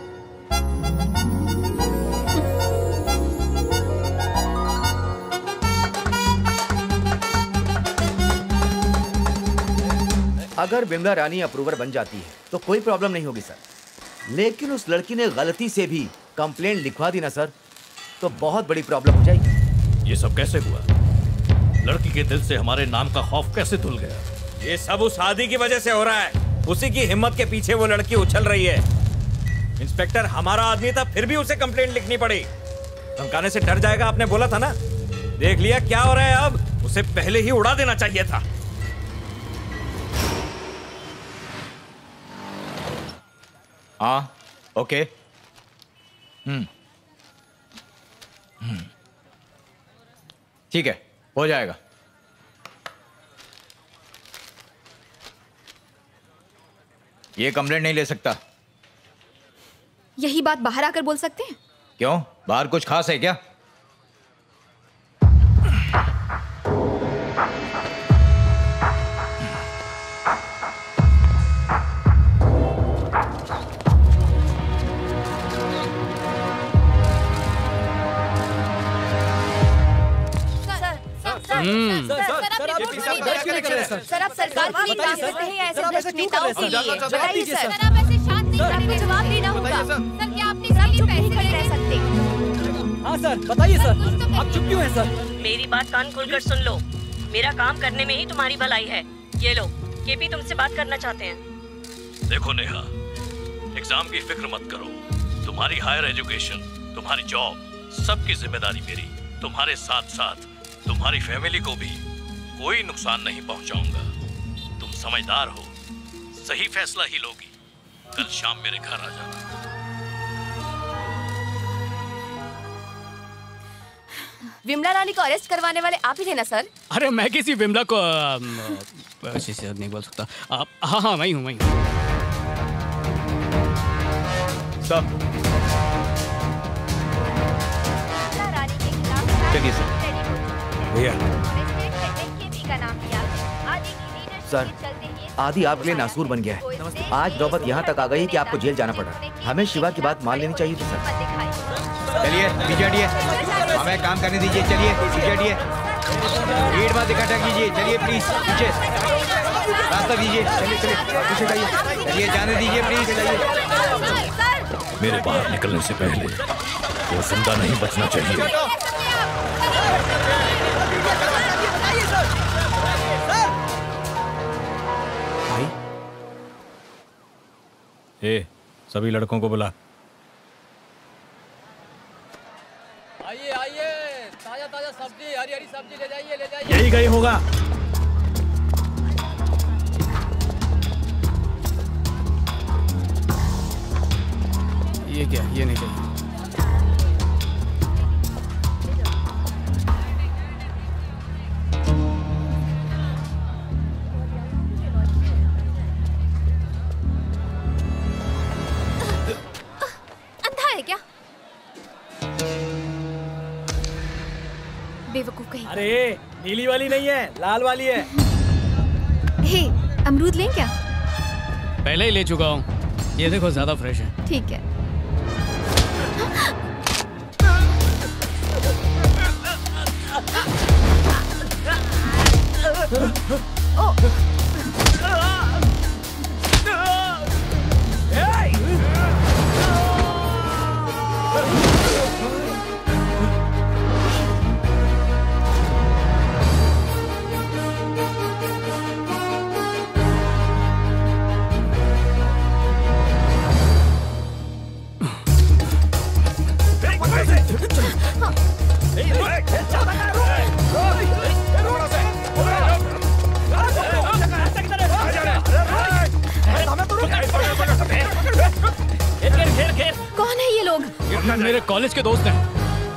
अगर बिमला रानी अप्रूवर बन जाती है तो कोई प्रॉब्लम नहीं होगी सर। लेकिन उस लड़की ने गलती से भी कंप्लेंट लिखवा दी ना सर, तो बहुत बड़ी प्रॉब्लम हो जाएगी। ये सब कैसे हुआ? लड़की के दिल से हमारे नाम का खौफ कैसे धुल गया? ये सब उस आदि की वजह से हो रहा है। उसी की हिम्मत के पीछे वो लड़की उछल रही है। इंस्पेक्टर हमारा आदमी था, फिर भी उसे कंप्लेंट लिखनी पड़ी। धमकाने से डर जाएगा, आपने बोला था ना। देख लिया क्या हो रहा है अब। उसे पहले ही उड़ा देना चाहिए था। हाँ ओके। ठीक है, हो जाएगा। ये कंप्लेंट नहीं ले सकता। यही बात बाहर आकर बोल सकते हैं? क्यों, बाहर कुछ खास है क्या? सर आप सरकार के लिए काम करते हैं या ऐसे भ्रष्ट नेताओं के लिए? बताइए सर। सर आप ऐसे शांत नहीं, आपको जवाब देना होगा। सर क्या आपने इसके लिए पैसे नहीं रह सकते? हाँ सर बताइए सर, आप चुप क्यों हैं सर? मेरी बात कान खोलकर सुन लो। मेरा काम करने में ही तुम्हारी भलाई है। ये लो, केपी तुमसे बात करना चाहते हैं। देखो नेहा, एग्जाम की फिक्र मत करो। तुम्हारी हायर एजुकेशन, तुम्हारी जॉब, सबकी जिम्मेदारी मेरी। तुम्हारे साथ साथ तुम्हारी फैमिली को भी कोई नुकसान नहीं पहुंचाऊंगा। तुम समझदार हो, सही फैसला ही लोगी। कल शाम मेरे घर आ जाना। विमला रानी को अरेस्ट करवाने वाले आप ही थे ना सर? अरे मैं किसी विमला को ऐसे से नहीं बोल सकता। आप हाँ मैं हूँ सब चलिए सर। भैया सर, आदि आपके लिए नासूर बन गया है। आज नौबत यहाँ तक आ गई कि आपको जेल जाना पड़ा। हमें शिवा की बात मान लेनी चाहिए थी सर। चलिए पीछे हटिए, हमें काम करने दीजिए। चलिए पीछे हटिए, भीड़ मत इकट्ठा कीजिए। चलिए प्लीज पीछे रास्ता दीजिए। चलिए चलिए पीछे जाइए। चलिए जाने दीजिए प्लीज। मेरे बाहर निकलने से पहले वो जिंदा नहीं बचना चाहिए। भाई, ए, सभी लड़कों को बुला। आइए आइए, ताजा ताजा सब्जी, हरी हरी सब्जी ले जाइए ले जाइए। यही गई होगा। ये क्या, ये नहीं चाहिए। अंधा है क्या? बेवकूफ कहीं। अरे नीली वाली नहीं है, लाल वाली है। हे, अमरूद लें क्या? पहले ही ले चुका हूँ। ये देखो ज्यादा फ्रेश है। ठीक है। कौन है ये लोग? मेरे कॉलेज के दोस्त हैं।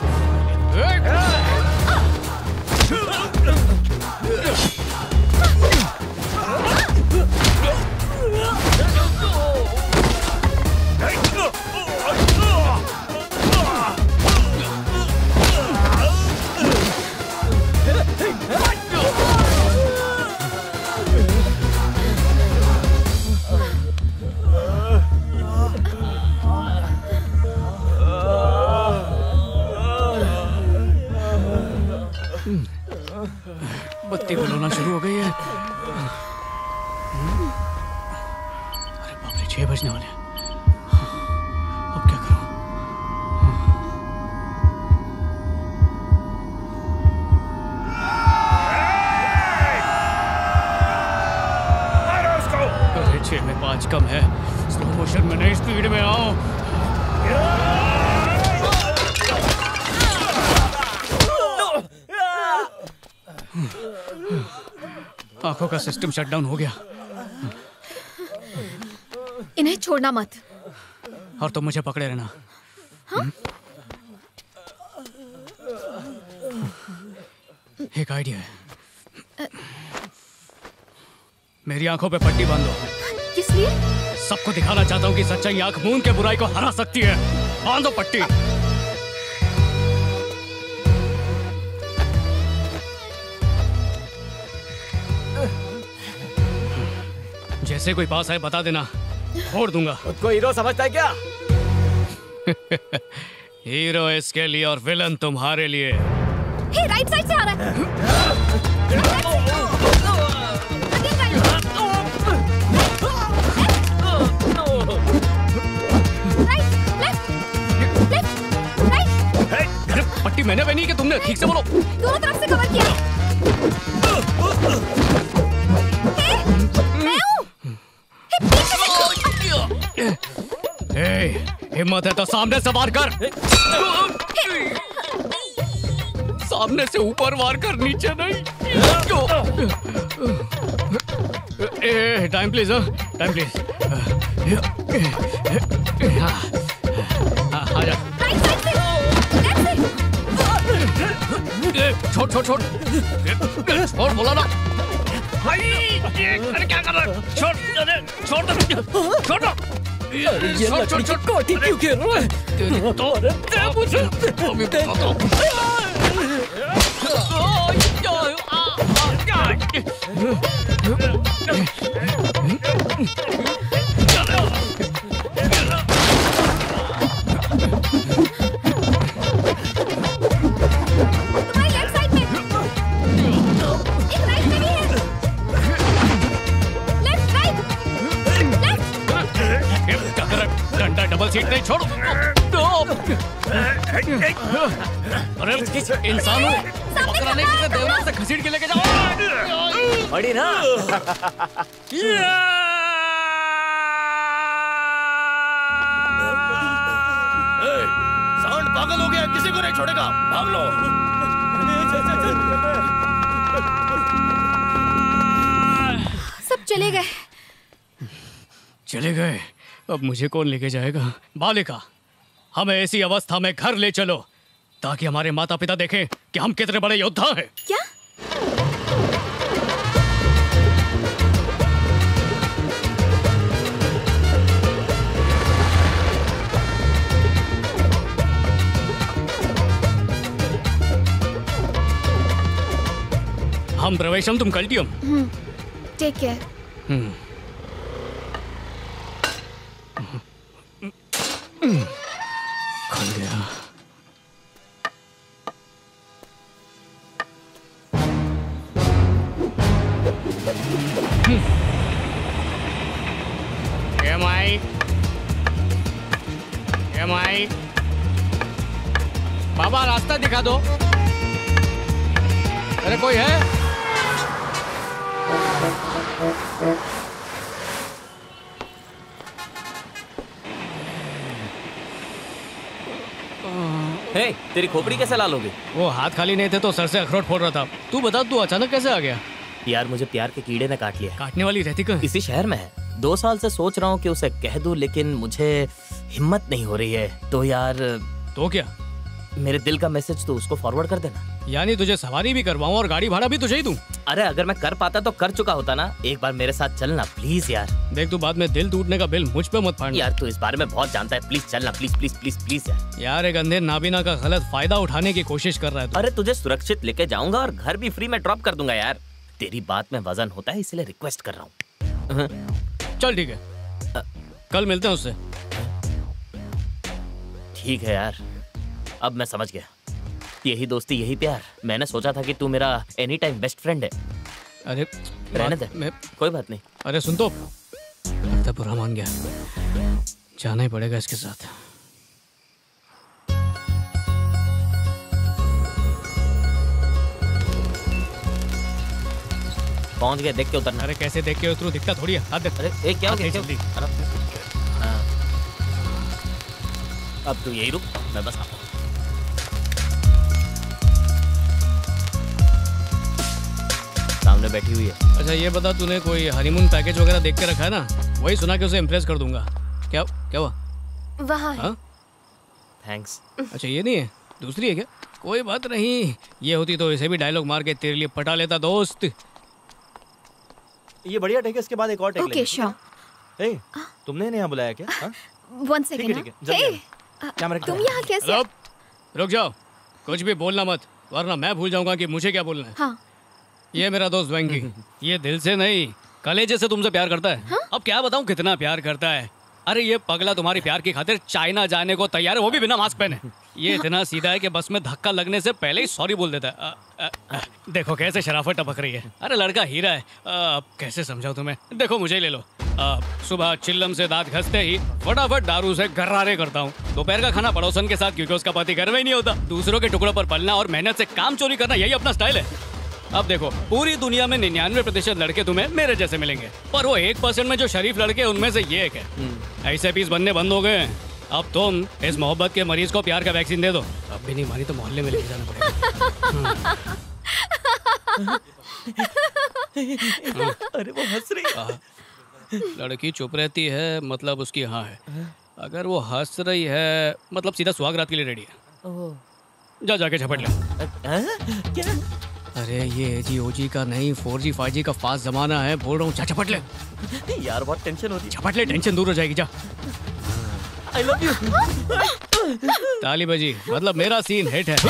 बत्ती बुलाना शुरू हो गई है। अरे बाप रे, 6 बजने वाले हैं। अब क्या करूं? अरे 6 में 5 कम है। स्लो मोशन में नहीं, स्पीड में आओ। आंखों का सिस्टम शटडाउन हो गया। इन्हें छोड़ना मत। और तुम मुझे पकड़े रहना। हाँ? एक आइडिया है। मेरी आंखों पे पट्टी बांधो। किस लिए? सबको दिखाना चाहता हूँ कि सच्चाई आंख मूंद के बुराई को हरा सकती है। बांधो पट्टी। जैसे कोई पास आए बता देना, फोड़ दूंगा। खुद को हीरो समझता है क्या? हीरो इसके लिए और विलन तुम्हारे लिए। हे, राइट साइड से आ रहा है। पट्टी मैंने पहनी कि तुमने? ठीक से बोलो। दोनों तरफ से कवर किया। मैं हूँ। हिम्मत है तो सामने से वार कर। सामने से ऊपर वार कर, नीचे नहीं। Time please, time please. आजा। छोड़ छोड़ छोड़ छोड़, बोला ना। अरे क्या कर रहा है? छोड़ छोड़ दो, छोड़ दो। छोड़ छोड़ छोड़, कोठी क्यों गिर रहा है? तो मुझे अभी बताओ। डंडा डबल सीट नहीं, छोड़ो। अरे इंसानों, पकड़ने के देवराज से घसीट के लेके जाओ। बड़ी ना। साउंड पागल हो गया, किसी को नहीं छोड़ेगा, भाग लो। सब चले गए। चले गए? अब मुझे कौन लेके जाएगा? बालिका, हमें ऐसी अवस्था में घर ले चलो ताकि हमारे माता पिता देखें कि हम कितने बड़े योद्धा हैं। क्या? हम प्रवेशम, तुम कल्टियम। Take care. खुल गया। एम आई बाबा, रास्ता दिखा दो। अरे कोई है? हे, तेरी खोपड़ी कैसे लाल हो गई? वो हाथ खाली नहीं थे तो सर से अखरोट फोड़ रहा था। तू बता, तू अचानक कैसे आ गया? यार, मुझे प्यार के कीड़े ने काट लिया। काटने वाली रहती कहाँ? इसी शहर में है। 2 साल से सोच रहा हूँ कि उसे कह दूं, लेकिन मुझे हिम्मत नहीं हो रही है। तो यार। तो क्या? मेरे दिल का मैसेज तो उसको फॉरवर्ड कर देना। यानी तुझे सवारी भी करवाऊं और गाड़ी भाड़ा भी तुझे ही दूं? अरे अगर मैं कर पाता तो कर चुका होता ना। एक बार मेरे साथ चलना प्लीज यार। देख, तू बाद में दिल टूटने का बिल मुझ पे मत फाड़ना। यार, तू इस बारे में बहुत जानता है। प्लीज चलना, प्लीज प्लीज प्लीज प्लीज यार। यार, एक अंधे नाबीना का गलत फायदा उठाने की कोशिश कर रहा है। अरे तुझे सुरक्षित लेके जाऊंगा और घर भी फ्री में ड्रॉप कर दूंगा यार। तेरी बात में वजन होता है, इसलिए रिक्वेस्ट कर रहा हूँ। चल ठीक है, कल मिलते हैं उससे। ठीक है यार, अब मैं समझ गया। यही दोस्ती, यही प्यार। मैंने सोचा था कि तू मेरा एनी टाइम बेस्ट फ्रेंड है। अरे रहने दे, कोई बात नहीं। अरे सुन तो, लगता बुरा मान गया। जाना ही पड़ेगा इसके साथ। पहुंच गया, देख के उतरना। अरे कैसे देख के उतरूं? दिखता थोड़ी है। हाथ दे। अरे क्या हो गया? जल्दी। अब तू यही रुक, मैं बस आता हूं। सामने बैठी हुई है। अच्छा ये बता, तूने कोई हनीमून पैकेज वगैरह देख के रखा है ना? वही सुना कि उसे इम्प्रेस कर दूंगा। क्या क्या हुआ? वहाँ है। थैंक्स। अच्छा ये नहीं है, दूसरी है क्या? कोई बात नहीं, ये होती तो इसे भी डायलॉग मार के तेरे लिए पटा लेता दोस्त। ये बढ़िया टेक है, इसके बाद एक और टेक ओके श्योर। ए, तुमने इन्हें यहाँ बुलाया क्या? हाँ? 1 सेकंड। ठीक है, जल्दी कैमरा तुम यहाँ कैसे? रुक जाओ, कुछ भी बोलना मत, वरना मैं भूल जाऊंगा कि मुझे क्या बोलना है। हाँ। ये मेरा दोस्त वेंकी, ये दिल से नहीं कलेजे से तुमसे प्यार करता है। हाँ? अब क्या बताऊं कितना प्यार करता है। अरे ये पगला तुम्हारी प्यार की खातिर चाइना जाने को तैयार है, वो भी बिना मास्क पहने। ये इतना सीधा है कि बस में धक्का लगने से पहले ही सॉरी बोल देता है। देखो कैसे शराफत टपक रही है। अरे लड़का हीरा है। अब कैसे समझाऊं तुम्हें? देखो मुझे ही ले लो। सुबह चिल्लम से दांत घसते ही फटाफट दारू से गर्रारे करता हूँ। दोपहर का खाना पड़ोसन के साथ, क्योंकि उसका पति घर में ही नहीं होता। दूसरों के टुकड़ों पर पलना और मेहनत से काम चोरी करना, यही अपना स्टाइल है। अब देखो, पूरी दुनिया में 99% लड़के तुम्हें मेरे जैसे मिलेंगे, पर वो 1% में जो शरीफ लड़के, उनमें से ये एक है। ऐसे पीस बनने बंद हो गए। अब तुम इस मोहब्बत के मरीज को प्यार का वैक्सीन दे दो। अब भी नहीं मानी तो मोहल्ले में लेके जाना पड़ेगा। अरे वो हंस रही है। लड़की चुप रहती है मतलब उसकी हाँ है। अगर वो हंस रही है मतलब सीधा सुहागरात के लिए रेडी है। जा जाके झपट ले। क्या? अरे ये AG/OG का नहीं, 4G 5G का फास्ट जमाना है, बोल रहा हूँ। जा झपट ले यार, बहुत टेंशन हो रही है। झपट ले, टेंशन दूर हो जाएगी। जा। I love you। ताली बजी, मतलब मेरा सीन हिट है।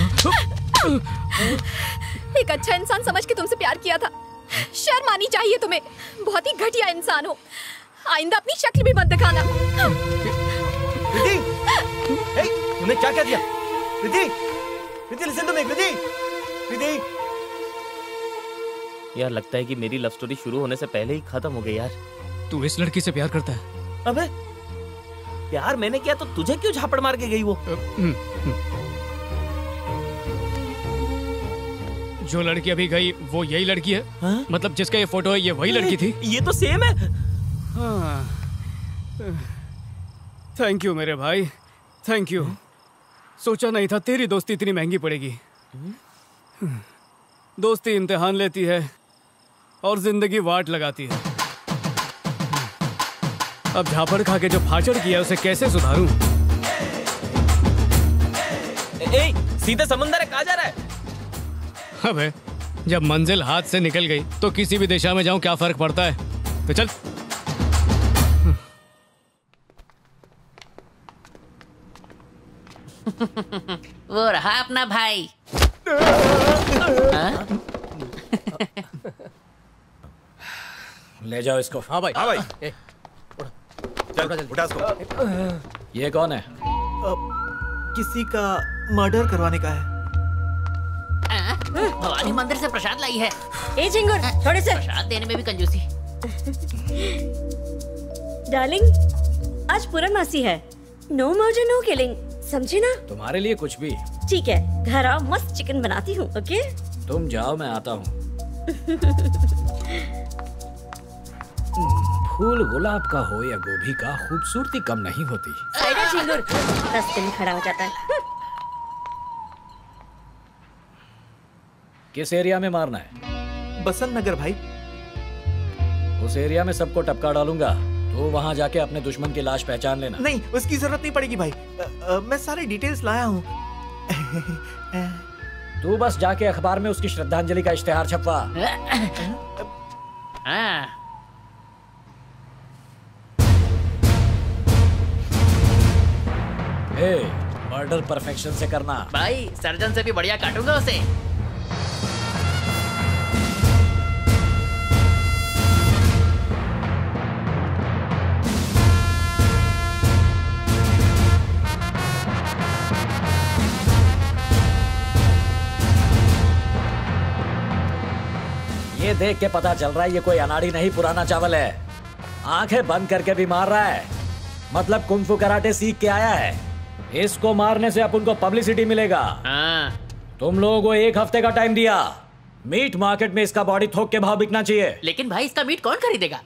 एक अच्छा इंसान समझ के तुमसे प्यार किया था। शर्म आनी चाहिए तुम्हें। बहुत ही घटिया इंसान हो। आइंदा अपनी शक्ल भी मत दिखाना। कृति, तूने क्या क्या दिया? Kriti, Kriti listen to me, Kriti, Kriti. यार लगता है कि मेरी लव स्टोरी शुरू होने से पहले ही खत्म हो गई यार। तू इस लड़की से प्यार करता है? अबे प्यार मैंने किया तो तुझे क्यों झापड़ मार के गई वो? जो लड़की अभी गई वो यही लड़की है? मतलब जिसका ये फोटो है ये वही लड़की थी? ये तो सेम है। थैंक यू मेरे भाई, थैंक यू। सोचा नहीं था तेरी दोस्ती इतनी महंगी पड़ेगी। दोस्ती इम्तिहान लेती है और जिंदगी वाट लगाती है। अब झापड़ खा के जो फाचड़ किया उसे कैसे सुधारूं? सीधे समंदर है, कहाँ जा रहा है? अबे जब मंजिल हाथ से निकल गई तो किसी भी दिशा में जाऊं क्या फर्क पड़ता है? तो चल। वो रहा अपना भाई। ले जाओ इसको। हाँ भाई, हाँ भाई। चल उठा इसको। ये कौन है? किसी का मर्डर करवाने का है। भवानी मंदिर से प्रसाद लाई है। ए झिंगुर, थोड़े से प्रसाद देने में भी कंजूसी। डार्लिंग, आज पूर्णमासी है। नो मर्डर नो किलिंग, समझे ना? तुम्हारे लिए कुछ भी। ठीक है, घर आओ, मस्त चिकन बनाती हूँ। ओके? तुम जाओ, मैं आता हूँ। फूल गुलाब का हो या गोभी का, खूबसूरती कम नहीं होती। झिंगुर, रास्ते में खड़ा हो जाता है। किस एरिया में मारना है? बसंत नगर भाई। उस एरिया में सबको टपका डालूंगा, तो वहां जाके अपने दुश्मन की लाश पहचान लेना। नहीं, उसकी जरूरत नहीं पड़ेगी भाई। मैं सारे डिटेल्स लाया हूँ। तू बस जाके अखबार में उसकी श्रद्धांजलि का इश्तेहार छपवा। मर्डर परफेक्शन से करना भाई, सर्जन से भी बढ़िया काटूंगा उसे। ये देख के पता चल रहा है ये कोई अनाड़ी नहीं, पुराना चावल है। आंखें बंद करके भी मार रहा है, मतलब कुंफू कराटे सीख के आया है। इसको मारने से अपन को पब्लिसिटी मिलेगा। तुम लोगों को 1 हफ्ते का टाइम दिया। मीट मार्केट में इसका बॉडी थोक के भाव बिकना चाहिए। लेकिन भाई इसका मीट कौन खरीदेगा?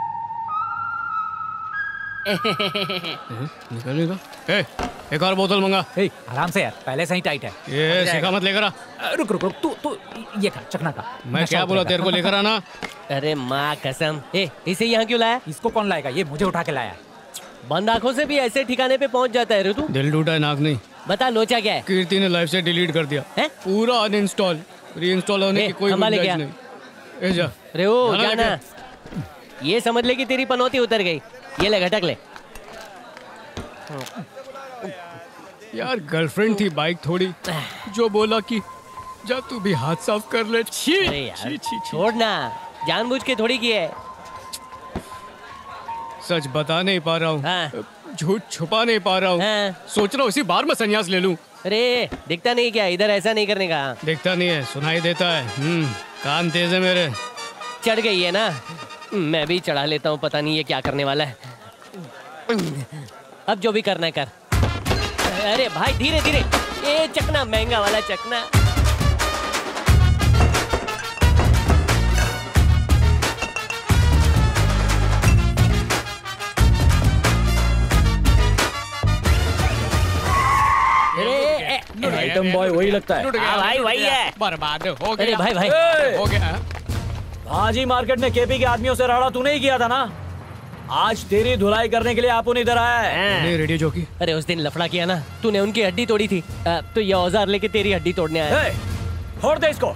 निकलेगा। एक और बोतल मंगा। आराम से यार, पहले से ही टाइट है। ये सिखा मत लेकर आ। रुक रुक रुक, तू ये खा, चखना का। मैं क्या बोला तेरे को लेकर आना? अरे माँ कसम, इसे यहाँ क्यों लाया? इसको कौन लाएगा? ये मुझे उठा के लाया। बंद आंखों से भी ऐसे ठिकाने पे पहुँच जाता है रे तू। दिल टूटा है, नाक नहीं। बता लोचा क्या है? कीर्ति ने लाइफ से डिलीट कर दिया है? पूरा अनइंस्टॉल, रीइंस्टॉल होने की कोई गुंजाइश नहीं। जा रे ओ जाना, ये समझ ले कि तेरी पनौती उतर गई। ये ले घटक ले। यार गर्लफ्रेंड थी बाइक थोड़ी, जो बोला कि जा तू भी हाथ साफ कर ले। छी छी छी, छोड़ ना, जानबूझ के थोड़ी की है। सच बता नहीं पा रहा हूँ, झूठ छुपा नहीं पा रहा हूँ। सोच रहा हूँ इसी बार में संन्यास ले लूं। अरे दिखता नहीं क्या? इधर ऐसा नहीं करने का। दिखता नहीं है, सुनाई देता है। कान तेज है मेरे। चढ़ गई है ना? मैं भी चढ़ा लेता हूँ, पता नहीं ये क्या करने वाला है। अब जो भी करना है कर। अरे भाई धीरे धीरे, ये चकना महंगा वाला चकना। आइटम बॉय वही लगता है। भाई वही है। बर्बाद हो गया। अरे भाई भाई हो गया। आज ही मार्केट में केपी के आदमियों से रगड़ा तूने ही किया था ना। आज तेरी धुलाई करने के लिए आप उन्हें इधर आया है। Radio jockey. अरे उस दिन लफड़ा किया ना तूने, उनकी हड्डी तोड़ी थी, तो ये औजार लेके तेरी हड्डी तोड़ने आया। फोड़ दे इसको।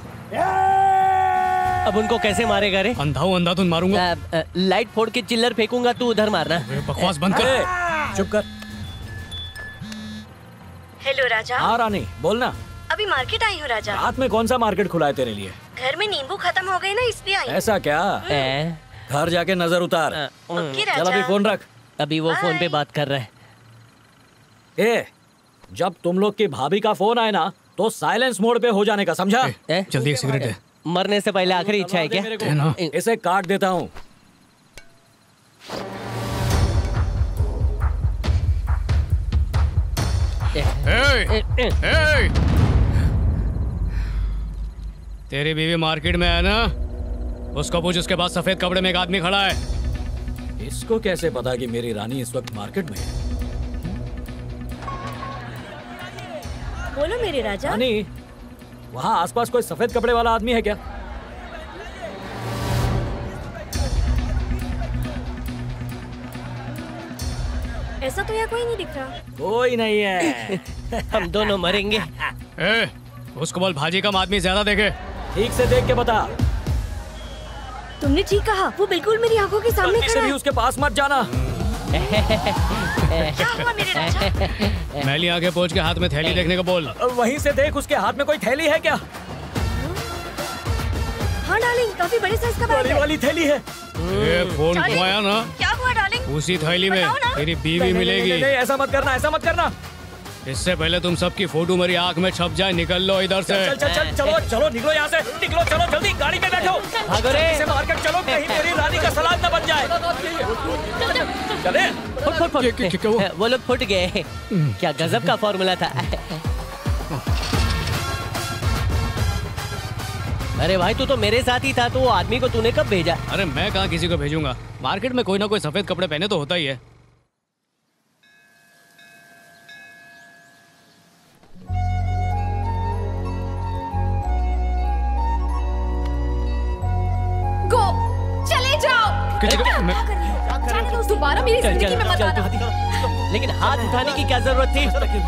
अब उनको कैसे मारेगा रे? अंधाधुन मारूंगा। लाइट फोड़ के चिल्लर फेंकूंगा, तू उधर मारना। बकवास बंद कर। चुप कर। हेलो राजा। हाँ रानी बोलना। अभी मार्केट आई हूँ राजा। रात में कौन सा मार्केट खुला है तेरे लिए? घर में नींबू खत्म हो गए ना, इसलिए आई। ऐसा क्या? घर जाके नजर उतार। ओके चल राजा। अभी फोन रख। अभी वो फोन पे बात कर रहा है। जब तुम लोग की भाभी का फोन आए ना तो साइलेंस मोड पे हो जाने का, समझा? जल्दी एक सिगरेट है। मरने से पहले आखिरी इच्छा है क्या? इसे काट देता हूँ। तेरी बीवी मार्केट में है ना, उसको पूछ, उसके बाद सफेद कपड़े में एक आदमी खड़ा है। इसको कैसे पता कि मेरी रानी इस वक्त मार्केट में है? बोलो मेरे राजा। रानी, वहाँ आसपास कोई सफेद कपड़े वाला आदमी है क्या? ऐसा तो यहाँ कोई नहीं दिख रहा। कोई नहीं है। हम दोनों मरेंगे। उसको बोल भाजी कम आदमी ज्यादा देखे। ठीक से देख के बता। तुमने ठीक कहा, वो बिल्कुल मेरी आंखों के सामने खड़ा है। उसके पास मत जाना। क्या हुआ मेरे राजा? मैली आगे पहुंच के हाथ में थैली देखने को बोल। वहीं से देख, उसके हाथ में कोई थैली है क्या? हाँ डार्लिंग, काफी बड़े साइज का बैग बड़ी है। वाली थैली है। फोन घुमाया ना, क्या हुआ डार्लिंग? उसी थैली में तेरी बीवी मिलेगी। नहीं, ऐसा मत करना, ऐसा मत करना। इससे पहले तुम सबकी फोटो मेरी आंख में छप जाए, निकल लो इधर से। चल चल चल, चलो चलो, निकलो यहाँ से, निकलो, चलो जल्दी, गाड़ी में बैठो। भागो रे। से मार्केट चलो, कहीं मेरी रानी का सलाद न बन जाए। चले। फुट वो लोग फुट गए। क्या गजब का फॉर्मूला था। अरे भाई तू तो मेरे साथ ही था, तो वो आदमी को तूने कब भेजा? अरे मैं कहाँ किसी को भेजूंगा, मार्केट में कोई ना कोई सफेद कपड़े पहने तो होता ही है। गो, चले जाओ। दोबारा मेरी जिंदगी में मत आना। लेकिन हाथ उठाने की क्या जरूरत थी?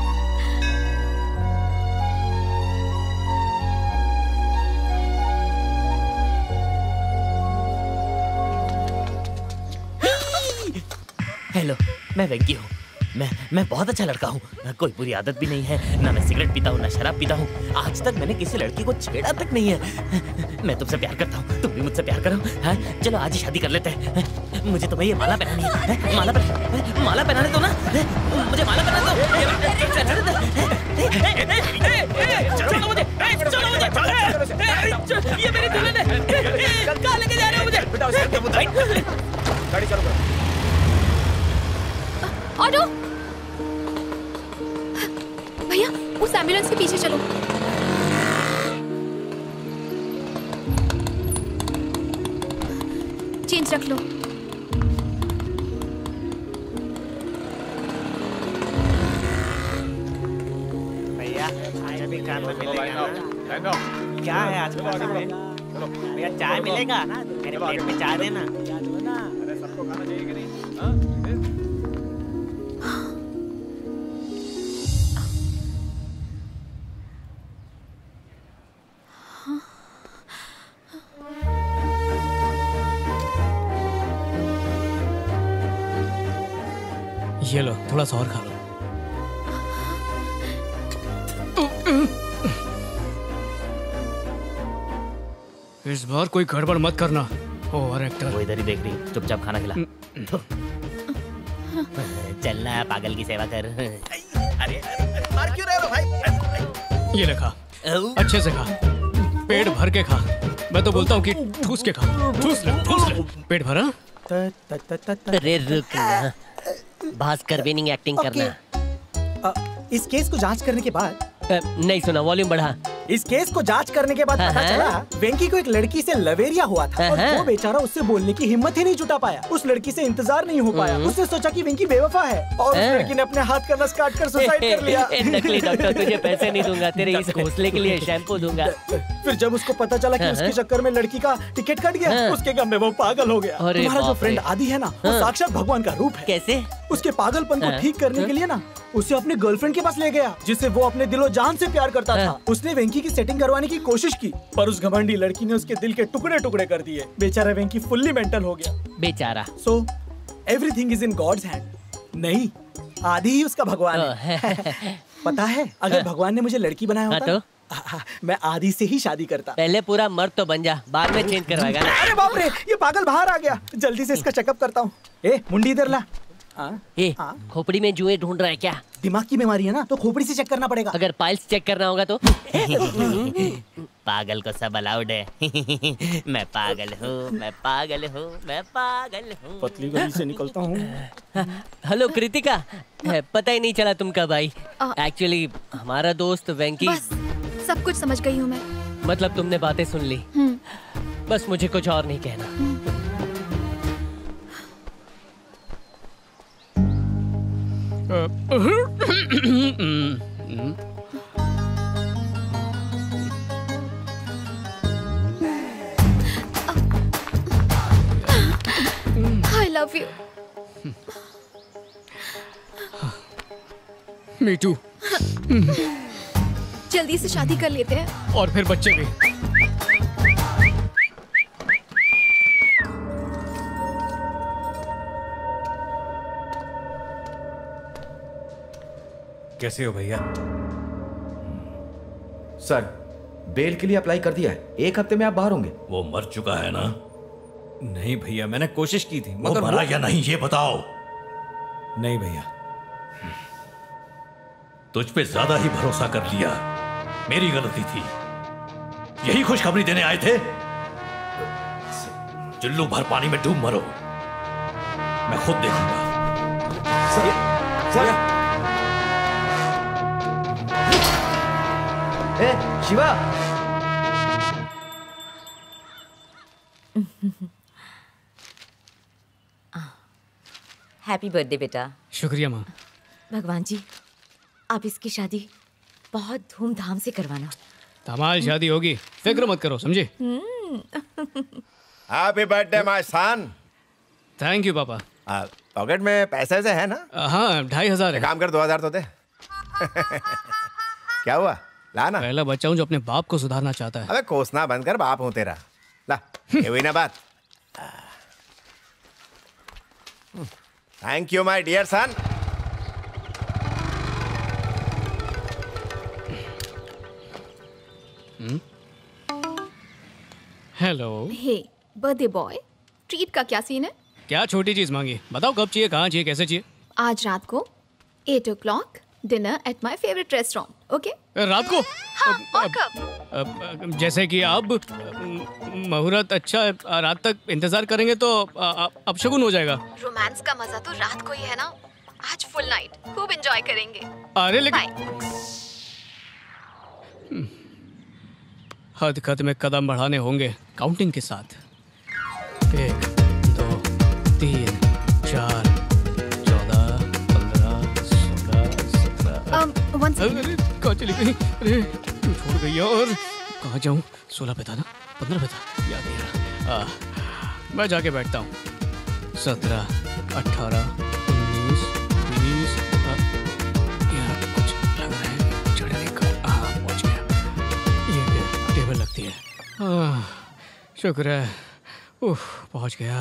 हेलो, मैं वेंकी हूँ। मैं बहुत अच्छा लड़का हूँ, कोई बुरी आदत भी नहीं है, ना मैं सिगरेट पीता हूँ ना शराब पीता हूँ। आज तक मैंने किसी लड़की को छेड़ा तक नहीं है। मैं तुमसे प्यार करता हूँ, तुम भी मुझसे प्यार करो। हाँ चलो आज ही शादी कर लेते हैं। मुझे तुम्हें ये माला पहनानी है। माला पहनाने दो ना, मुझे माला पहना दो। ये मेरी दुल्हन है। कहाँ लेके जा रहे हो मुझे? गाड़ी चालू करो। ऑटो भैया, उस एम्बुलेंस के पीछे चलो। चेंज रख लो। भैया आज भी काम में मिलेगा ना? क्या है आज खाने में? भैया चाय मिलेगा? मेरे प्लेट में चाय देना। अरे सबको खाना चाहिए कि नहीं? ये लो, थोड़ा सा और खा लो। इस बार कोई गड़बड़ मत करना। Over actor. वो इधर ही देख रही, चुपचाप खाना खिला। चलना पागल की सेवा कर। अरे मार क्यों रहे हो भाई? ये ले खा, अच्छे से खा, पेट भर के खा। मैं तो बोलता हूँ कि ठूस के खा, ठूस ले। पेट भरा? अरे रुक ना, भास्कर विनिंग एक्टिंग करना। इस केस को जांच करने के बाद नहीं सुना, वॉल्यूम बढ़ा। इस केस को जांच करने के बाद पता चला वेंकी को एक लड़की से लवेरिया हुआ था और वो बेचारा उससे बोलने की हिम्मत ही नहीं जुटा पाया। उस लड़की से इंतजार नहीं हो पाया। उसने सोचा कि वेंकी बेवफा है और उस लड़की ने अपने हाथ का नस काट कर सुसाइड कर लिया। नकली डॉक्टर, तुझे पैसे नहीं दूंगा, तेरे इस घोंसले के लिए शैम्पू दूंगा। फिर जब उसको पता चला कि उसके चक्कर में लड़की का टिकट कट गया, उसके गम में वो पागल हो गया। तुम्हारा जो फ्रेंड आदि है ना, वो साक्षात भगवान का रूप है। कैसे? उसके पागलपन को ठीक करने के लिए ना उसे अपने गर्लफ्रेंड के पास ले गया, जिससे वो अपने दिलो जान से प्यार करता था। उसने वेंकी की सेटिंग करवाने की कोशिश की, पर उस घमंडी लड़की ने उसके दिल के टुकड़े टुकड़े कर दिए। बेचारा वेंकी फुल्ली मेंटल हो गया। बेचारा। So everything is in God's hand. नहीं, आदि ही उसका भगवान है। पता है, अगर भगवान ने मुझे लड़की बनाया होता तो मैं आदि से ही शादी करता। पहले पूरा मर्द तो बन जा, बाद में चेंज करवाएगा ना। अरे बाप रे, ये पागल बाहर आ गया। जल्दी से इसका चेकअप करता हूँ। ए मुंडी इधर ला। खोपड़ी में जुए ढूंढ रहा है क्या? दिमाग की बीमारी है ना, तो खोपड़ी से चेक करना पड़ेगा। अगर पाइल्स चेक करना होगा तो पागल को सब अलाउड है। मैं पागल हूँ, मैं पागल हूँ, मैं पागल हूँ। पतली गली से निकलता हूँ। हेलो कृतिका, पता ही नहीं चला तुम कब आई। एक्चुअली हमारा दोस्त वेंकी। बस सब कुछ समझ गई हूँ मैं। मतलब तुमने बातें सुन ली, बस मुझे कुछ और नहीं कहना। I love you. Me too. जल्दी से शादी कर लेते हैं और फिर बच्चे भी। कैसे हो भैया? सर, बेल के लिए अप्लाई कर दिया है। 1 हफ्ते में आप बाहर होंगे। वो मर चुका है ना? नहीं भैया, मैंने कोशिश की थी मगर मरा या नहीं ये बताओ। नहीं भैया, तुझ पे ज्यादा ही भरोसा कर लिया, मेरी गलती थी। यही खुशखबरी देने आए थे? चुल्लू भर पानी में डूब मरो, मैं खुद देखूंगा। सर, ए, शिवा। हैप्पी बर्थडे बेटा। शुक्रिया माँ। भगवान जी, आप इसकी शादी बहुत धूमधाम से करवाना। धमाल शादी होगी, फिक्र मत करो, समझे? Happy birthday my son. Thank you papa. Pocket में पैसे से है ना? हाँ, 2500 है। काम कर, 2000 तो दे। क्या हुआ? ला ना। पहला बच्चा हूँ जो अपने बाप को सुधारना चाहता है। अबे कोसना बंद कर, बाप हूँ तेरा। ला, ये हुई ना बात। Thank you my dear son. Hello. Hey birthday boy, treat का क्या सीन है? क्या छोटी चीज मांगी? बताओ कब चाहिए, कहाँ चाहिए, कैसे चाहिए? आज रात को 8 o'clock dinner at my favourite restaurant. Okay? रात को? हाँ, और कब? जैसे कि अब मुहूर्त अच्छा है, रात तक इंतजार करेंगे तो अब शगुन हो जाएगा। रोमांस का मजा तो रात को ही है ना। आज फुल नाइट खूब एंजॉय करेंगे। अरे लेकिन हद खत में कदम बढ़ाने होंगे काउंटिंग के साथ। 1 2 3 4 14 15 16 17। अरे कहाँ चली गई? अरे क्यों छोड़ गई यार? कहाँ जाऊँ? 16 पे था ना, 15 पे था, याद नहीं रहा। मैं जाके बैठता हूँ। 17 18 19 20। यार कुछ लग रहा है चढ़ने का। हाँ पहुँच गया। ये टेबल लगती है। शुक्र है, पहुँच गया।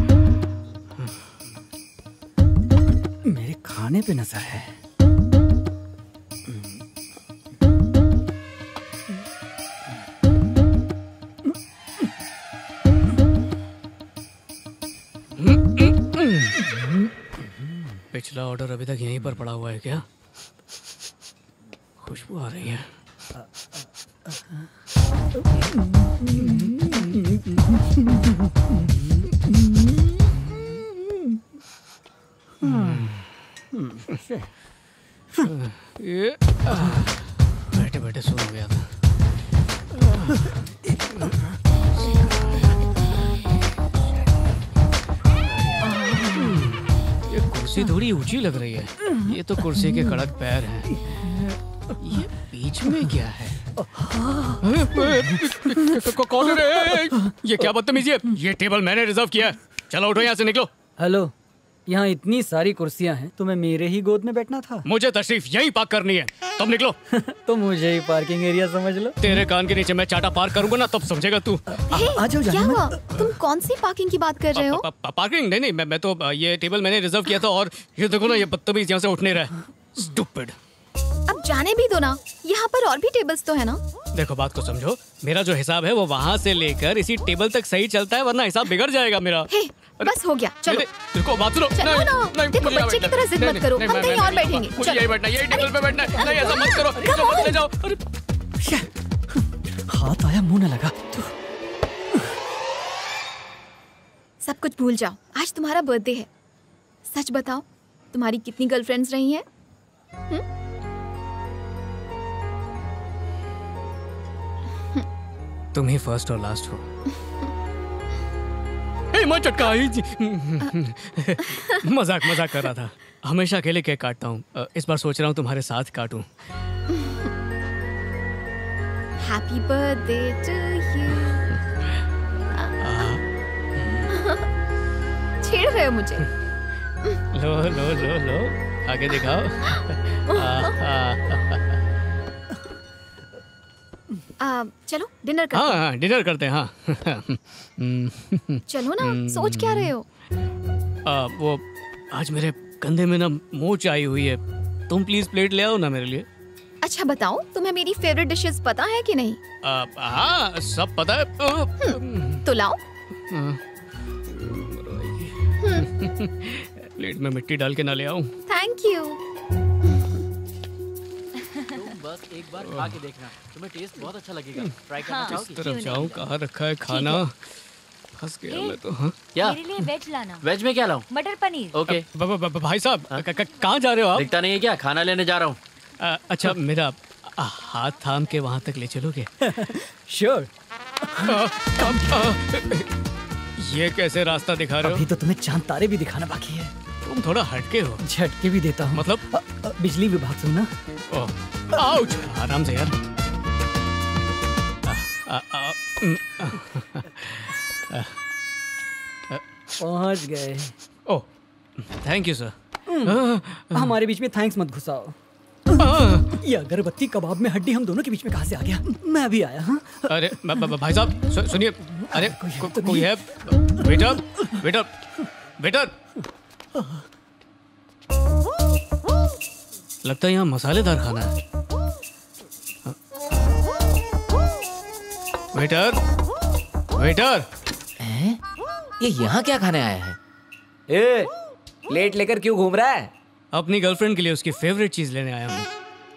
मेरे खाने पे नजर है। पिछला ऑर्डर अभी तक यहीं पर पड़ा हुआ है क्या? खुशबू आ रही है। कुर्सी थोड़ी ऊंची लग रही है। ये तो कुर्सी के कड़क पैर हैं। ये बीच में क्या है? कौन है रे? ये क्या बदतमीजी है? ये टेबल मैंने रिजर्व किया है। चलो उठो यहाँ से, निकलो। हेलो, यहाँ इतनी सारी कुर्सियाँ हैं, तुम्हें मेरे ही गोद में बैठना था? मुझे तशरीफ यहीं पार्क करनी है, तुम निकलो। तो मुझे ही पार्किंग एरिया समझ लो। तेरे कान के नीचे मैं चाटा पार्क करूंगा ना, तब समझेगा तू। आ जाओ। क्या हुआ? तुम कौन सी पार्किंग की बात कर रहे हो? पार्किंग नहीं, मैं तो ये टेबल मैंने रिजर्व किया था और ये देखो ना, ये बदतमीज यहाँ से उठ नहीं रहा है। स्टूपिड। अब जाने भी दो ना, यहाँ पर और भी टेबल्स तो है ना। देखो बात को समझो, मेरा जो हिसाब है वो वहाँ से लेकर इसी टेबल तक सही चलता है, वरना हिसाब बिगड़ जाएगा मेरा। बस हो गया, चलो। देखो बात सुनो। चलो ना, देखो बच्चे की तरह जिद मत करो, हम कहीं और बैठेंगे। मुझे यही बैठना, यही टेबल पे बैठना है। नहीं ऐसा मत करो, मुझे ले जाओ। हाथ आया मुंह न लगा। सब कुछ भूल जाओ, आज तुम्हारा बर्थडे है। सच बताओ, तुम्हारी कितनी गर्लफ्रेंड्स रही हैं? तुम ही फर्स्ट और लास्ट हो। मत चटका। मजाक कर रहा था। हमेशा अकेले केक काटता हूँ, इस बार सोच रहा हूँ तुम्हारे साथ काटूं। Happy birthday to you. छेड़ रहे हो मुझे? लो लो लो लो, आगे दिखाओ। चलो डिनर करते हैं। हाँ डिनर करते हैं। हाँ चलो ना, सोच क्या रहे हो? वो आज मेरे कंधे में ना मोच आई हुई है, तुम प्लीज प्लेट ले आओ ना मेरे लिए। अच्छा बताओ, तुम्हें मेरी फेवरेट डिशेस पता है कि नहीं? हाँ सब पता है। तो लाओ। प्लेट में मिट्टी डाल के ना ले आऊं? Thank you. बस एक बार खा के देखना, तुम्हें टेस्ट बहुत अच्छा लगेगा। ट्राई करना चाहोगी? किस तरफ जाऊं, कहाँ रखा है खाना? फंस गया मैं तो। हाँ क्या? मेरे लिए वेज लाना। वेज में क्या लाऊं? मटर पनीर। ओके। भाई साहब कहाँ जा रहे हो आप? दिखता नहीं है क्या? खाना लेने जा रहा हूँ। अच्छा मेरा हाथ थाम के वहाँ तक ले चलोगे? श्योर। ये कैसे रास्ता दिखा रहे हो? अभी तो तुम्हें चांद तारे भी दिखाना बाकी है। तुम थोड़ा हटके हो। झटके भी देता हूँ। मतलब बिजली विभाग से ना। आउच, आराम से यार। पहुंच गए। Oh thank you sir. हमारे बीच में थैंक्स मत घुसाओ। ये अगरबत्ती कबाब में हड्डी हम दोनों के बीच में कहाँ से आ गया? मैं अभी आया। हाँ अरे भाई साहब सुनिए। अरे कोई है? Waiter waiter waiter. लगता है यहाँ मसालेदार खाना है। Waiter waiter. ये यहाँ क्या खाने आया है? ए, प्लेट लेकर क्यों घूम रहा है? अपनी गर्लफ्रेंड के लिए उसकी फेवरेट चीज लेने आया हूँ।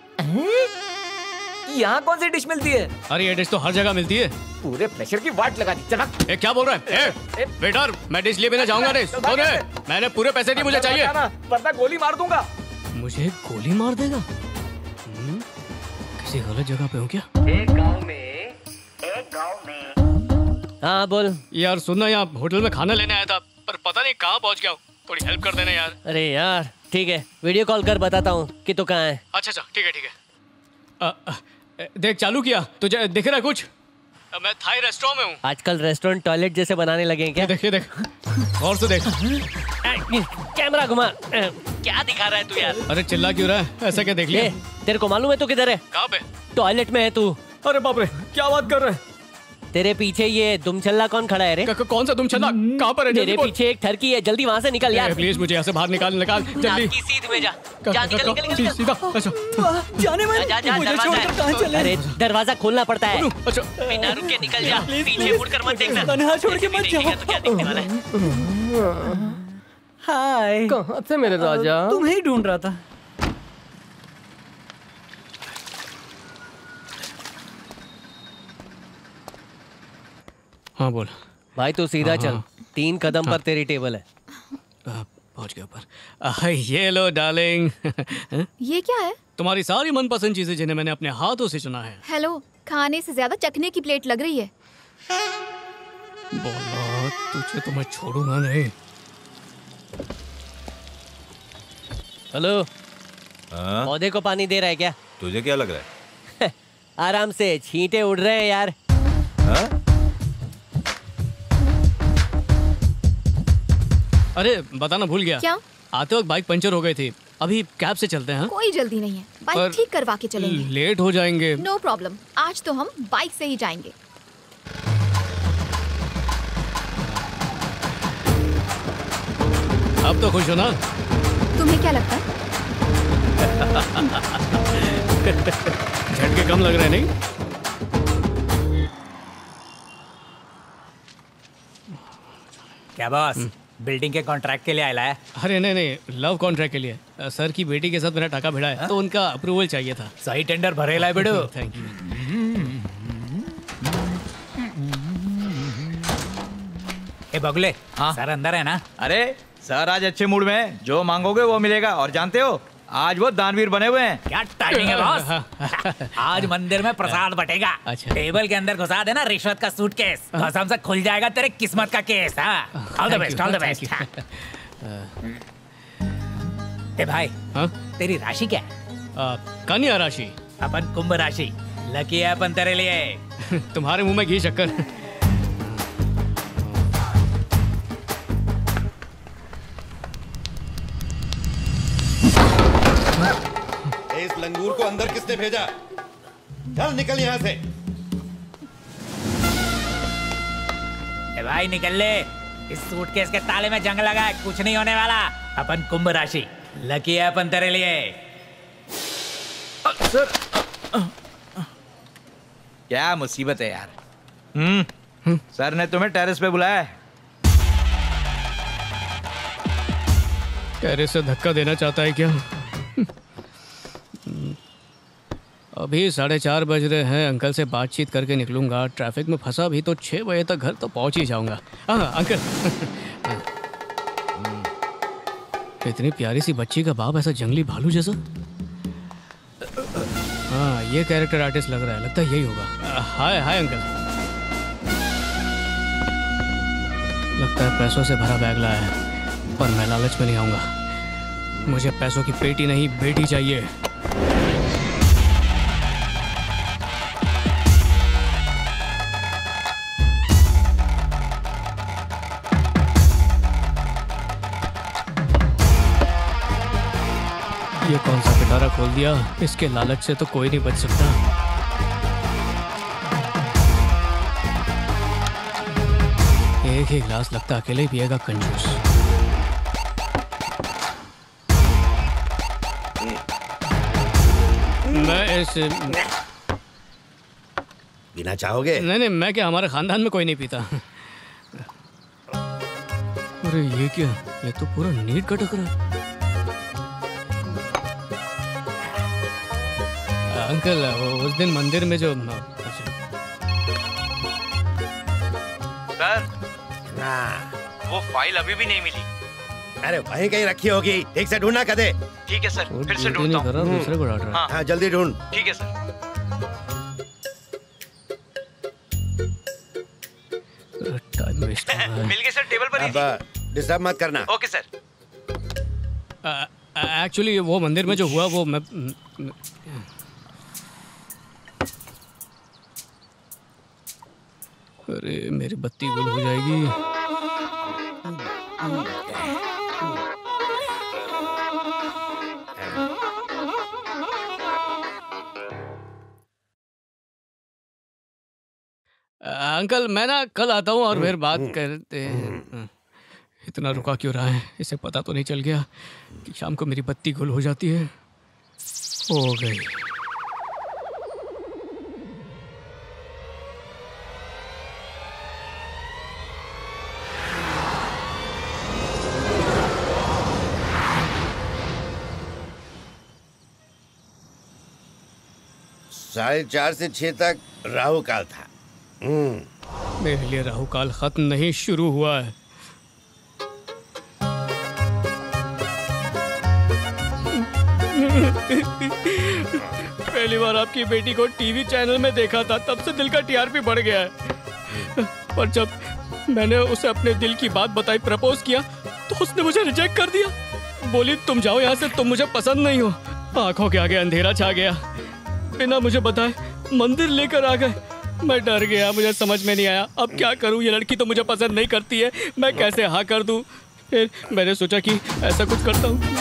यहाँ कौन सी डिश मिलती है? अरे ये डिश तो हर जगह मिलती है। पूरे प्रेशर की वाट लगा दी। चला। क्या बोल रहा है? वेटर मैं डिश लिए बिना जाऊंगा नहीं। मैंने पूरे पैसे दिए, मुझे चाहिए। वरना गोली मार दूंगा। मुझे गोली मार देगा? किसी गलत जगह पे हो क्या? एक गांव में हाँ बोल। यार सुनना, यहाँ होटल में खाना लेने आया था पर पता नहीं कहाँ पहुँच गया हूँ, थोड़ी हेल्प कर देना यार। अरे यार ठीक है, वीडियो कॉल कर बताता हूँ कि तू कहाँ है। अच्छा ठीक है। देख चालू किया, तुझे दिख रहा है कुछ? मैं थाई रेस्टोरेंट में हूँ। आजकल रेस्टोरेंट टॉयलेट जैसे बनाने लगे हैं क्या? देखिए देख और से देख। कैमरा घुमा। क्या दिखा रहा है तू यार? अरे चिल्ला क्यों रहा है? ऐसा क्या देख लिया? तेरे को मालूम है तू किधर है? कहाँ पे? टॉयलेट में है तू। अरे बाप रे, क्या बात कर रहे हैं? तेरे पीछे ये दुमछल्ला कौन खड़ा है रे? कौन सा दुमछल्ला? कहाँ पर है? तेरे पीछे एक ठरकी है, जल्दी वहाँ से निकल यार। प्लीज मुझे यहाँ से बाहर निकाल जल्दी। सीध में जा। जा निकल सीधा। अच्छा जाने में मुझे छोड़कर कहाँ चले? अरे दरवाजा खोलना पड़ता है। अच्छा बिना रुक के निकल जा, पीछे मुड़कर मत देखना। तन्हा छोड़ के मत जाओ। तो क्या दिखने वाला है? हाय। कहाँ से मेरे राजा? तुम्हें ही ढूंढ रहा था। हाँ बोल भाई तू सीधा चल, 3 कदम पर तेरी टेबल है। पहुंच गया ऊपर। ये लो डार्लिंग। ये क्या है? तुम्हारी सारी मनपसंद चीजें जिन्हें मैंने अपने हाथों से चुना है। हेलो, खाने से ज्यादा चखने की प्लेट लग रही है। बोला तुझे तो मैं छोड़ूंगा नहीं। हेलो, पौधे को पानी दे रहा है क्या? तुझे क्या लग रहा है? आराम से छींटे उड़ रहे हैं यार। अरे बताना भूल गया। क्या? आते वक्त बाइक पंचर हो गई थी, अभी कैब से चलते हैं। कोई जल्दी नहीं है, बाइक ठीक करवा के चलेंगे। लेट हो जाएंगे। नो प्रॉब्लम, आज तो हम बाइक से ही जाएंगे। अब तो खुश हो ना? तुम्हें क्या लगता है? झटके कम लग रहे नहीं? क्या बॉस, बिल्डिंग के कॉन्ट्रैक्ट के लिए आया है? अरे नहीं, लव कॉन्ट्रैक्ट के लिए। सर की बेटी के साथ मेरा टाका भिड़ा है, तो उनका अप्रूवल चाहिए था। सही टेंडर भरेला है बेटो। Thank you. ए बगले, सर अंदर है ना? अरे सर आज अच्छे मूड में है, जो मांगोगे वो मिलेगा। और जानते हो आज वो दानवीर बने हुए हैं। क्या टाइमिंग है बॉस। आज मंदिर में प्रसाद बटेगा। अच्छा। टेबल के अंदर घुसा देना रिश्वत का सूटकेस, कसम से खुल जाएगा तेरे किस्मत का case. All the best, all the best. ए भाई, तेरी राशि क्या है? कन्या राशि। अपन कुंभ राशि। लकी है अपन तेरे लिए। तुम्हारे मुंह में घी शक्कर। इस लंगूर को अंदर किसने भेजा? चल निकल यहाँ से। ए भाई निकल ले, इस सूटकेस के ताले में जंग लगा है, कुछ नहीं होने वाला। अपन कुंभ राशि, लकी है अपन तेरे लिए। सर क्या मुसीबत है यार। सर ने तुम्हें टेरेस पे बुलाया है। टेरेस से धक्का देना चाहता है क्या? अभी 4:30 बज रहे हैं। अंकल से बातचीत करके निकलूंगा। ट्रैफिक में फंसा भी तो 6 बजे तक घर तो पहुंच ही जाऊंगा। हाँ अंकल। इतनी प्यारी सी बच्ची का बाप ऐसा जंगली भालू जैसा। हाँ ये कैरेक्टर आर्टिस्ट लग रहा है, लगता है यही होगा। Hi hi uncle. लगता है पैसों से भरा बैग लाया है, पर मैं लालच में नहीं आऊंगा। मुझे पैसों की पेटी नहीं बेटी चाहिए। ये कौन सा पिटारा खोल दिया? इसके लालच से तो कोई नहीं बच सकता। एक ही गिलास लगता अकेले ही पिएगा कंजूस। मैं इस पीना चाहोगे? नहीं, मैं क्या, हमारे खानदान में कोई नहीं पीता। अरे ये क्या, ये तो पूरा नीट कटक रहा है। अंकल उस दिन मंदिर में जो सर वो फाइल अभी भी नहीं मिली। अरे वहीं कहीं रखी होगी, ठीक से ढूंढना कदे। ठीक है सर, फिर से ढूंढता हूँ। दूसरे को डांट रहा है। हाँ जल्दी ढूंढ। ठीक है सर। टाइम वेस्ट हो रहा है। मिल गए सर, टेबल पर ही। डिस्टर्ब मत करना। Okay sir. एक्चुअली वो मंदिर में जो हुआ वो मैं अरे मेरी बत्ती गुल हो जाएगी। अंकल मैं ना कल आता हूँ और फिर बात करते हैं। इतना रुका क्यों रहा है? इसे पता तो नहीं चल गया कि शाम को मेरी बत्ती गुल हो जाती है? हो गई। साढ़े 4 से 6 तक राहु काल था। मेरे लिए राहु काल खत्म नहीं, शुरू हुआ है। पहली बार आपकी बेटी को टीवी चैनल में देखा था, तब से दिल का टीआरपी बढ़ गया है। पर जब मैंने उसे अपने दिल की बात बताई, प्रपोज किया, तो उसने मुझे रिजेक्ट कर दिया। बोली तुम जाओ यहाँ से, तुम मुझे पसंद नहीं हो। आंखों के आगे अंधेरा छा गया, बिना मुझे बताए मंदिर लेकर आ गए। मैं डर गया, मुझे समझ में नहीं आया अब क्या करूं। ये लड़की तो मुझे पसंद नहीं करती है, मैं कैसे हाँ कर दूं। फिर मैंने सोचा कि ऐसा कुछ करता हूं।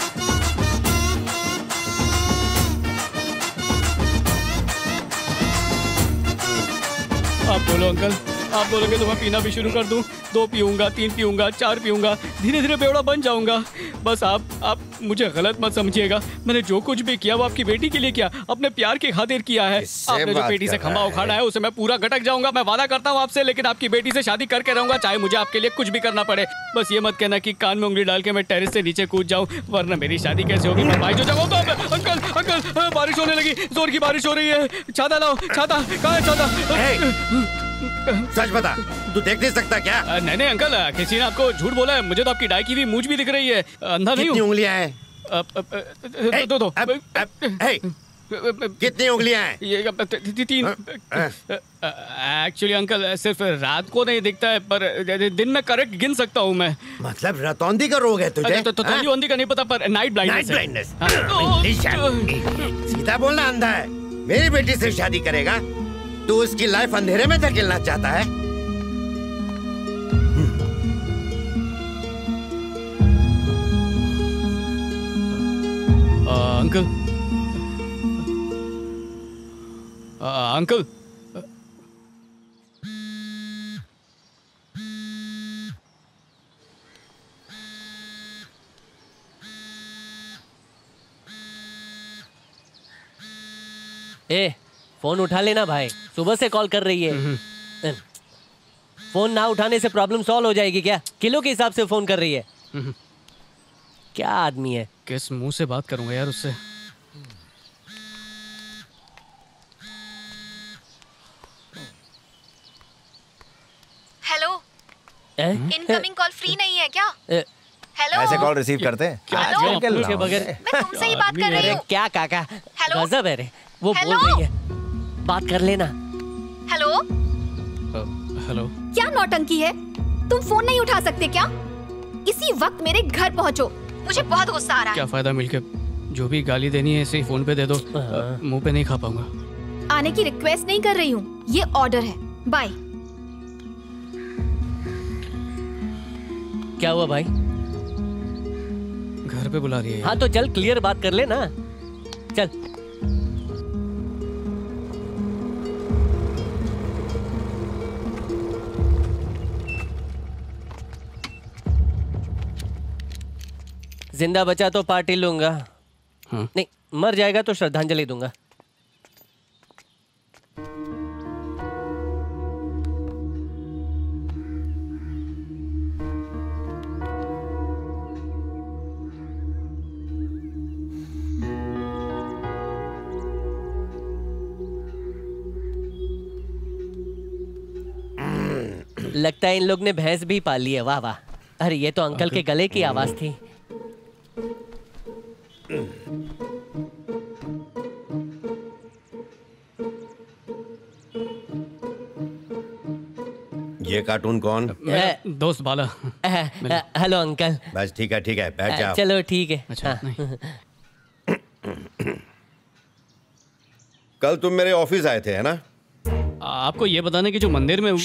आप बोलो अंकल, आप बोलोगे तो मैं पीना भी शुरू कर दूं। 2 पीऊंगा, 3 पीऊंगा, 4 पीऊंगा, धीरे धीरे बेवड़ा बन जाऊंगा। बस आप मुझे गलत मत समझिएगा। मैंने जो कुछ भी किया वो आपकी बेटी के लिए किया, अपने प्यार की खातिर किया है। आपने जो बेटी से खंभा उखाड़ा है उसे मैं पूरा गटक जाऊंगा। मैं वादा करता हूँ आपसे, लेकिन आपकी बेटी से शादी करके रहूंगा, चाहे मुझे आपके लिए कुछ भी करना पड़े। बस ये मत कहना कि कान में उंगली डाल के मैं टेरेस से नीचे कूद जाऊँ, वरना मेरी शादी कैसे होगी। मैं बाइक जो जाऊंगा। अंकल अंकल, बारिश होने लगी, जोर की बारिश हो रही है। छाता लाओ, छाता कहाँ है छाता? सच बता, तू देख नहीं सकता क्या? नहीं नहीं अंकल, किसी ने आपको झूठ बोला है। मुझे तो आपकी डाई की भी मूंछ भी दिख रही है, अंधा नहीं हूँ। कितनी उंगलियां हैं? दो। कितनी उंगलियां हैं? ये 3। एक्चुअली अंकल सिर्फ रात को नहीं दिखता है, पर दिन में करेक्ट गिन सकता हूँ मैं। मतलब रतौंधी का रोग है तुझे? रतौंधी का नहीं पता, पर नाइट ब्लाइंडनेस। सीधा बोलना, अंधा है। मेरी बेटी से शादी करेगा? तू उसकी लाइफ अंधेरे में धकेलना चाहता है? अंकल अंकल ए, फोन उठा लेना भाई, सुबह से कॉल कर रही है। फोन ना उठाने से प्रॉब्लम सॉल्व हो जाएगी क्या? किलो के हिसाब से फोन कर रही है। क्या आदमी है? किस मुंह से बात करूंगा यार उससे? हेलो, इनकमिंग कॉल फ्री नहीं है क्या? हेलो, ऐसे कॉल रिसीव करते हैं? पूछे बगैर मैं तुमसे ही बात कर रही हूँ। क्या काका? हेलो? गजब है रे, वो बोल रही है, बात कर लेना। हेलो हेलो, क्या नौटंकी है? तुम फोन नहीं उठा सकते क्या? इसी वक्त मेरे घर पहुंचो, मुझे बहुत गुस्सा आ रहा है। क्या फायदा मिलके? जो भी गाली देनी है इसे फोन पे दे दो, मुंह पे नहीं खा पाऊंगा। आने की रिक्वेस्ट नहीं कर रही हूँ, ये ऑर्डर है। बाय। क्या हुआ भाई? घर पे बुला रही है। हाँ तो चल क्लियर बात कर ले ना, चल। जिंदा बचा तो पार्टी लूंगा, नहीं मर जाएगा तो श्रद्धांजलि दूंगा। लगता है इन लोग ने भैंस भी पाली है। वाह वाह। अरे ये तो अंकल के गले की आवाज थी। ये कार्टून कौन? दोस्त बाला। Hello uncle. बस ठीक है बैठ जाओ। चलो ठीक है। अच्छा, कल तुम मेरे ऑफिस आए थे है ना? आपको ये बताने कि जो मंदिर में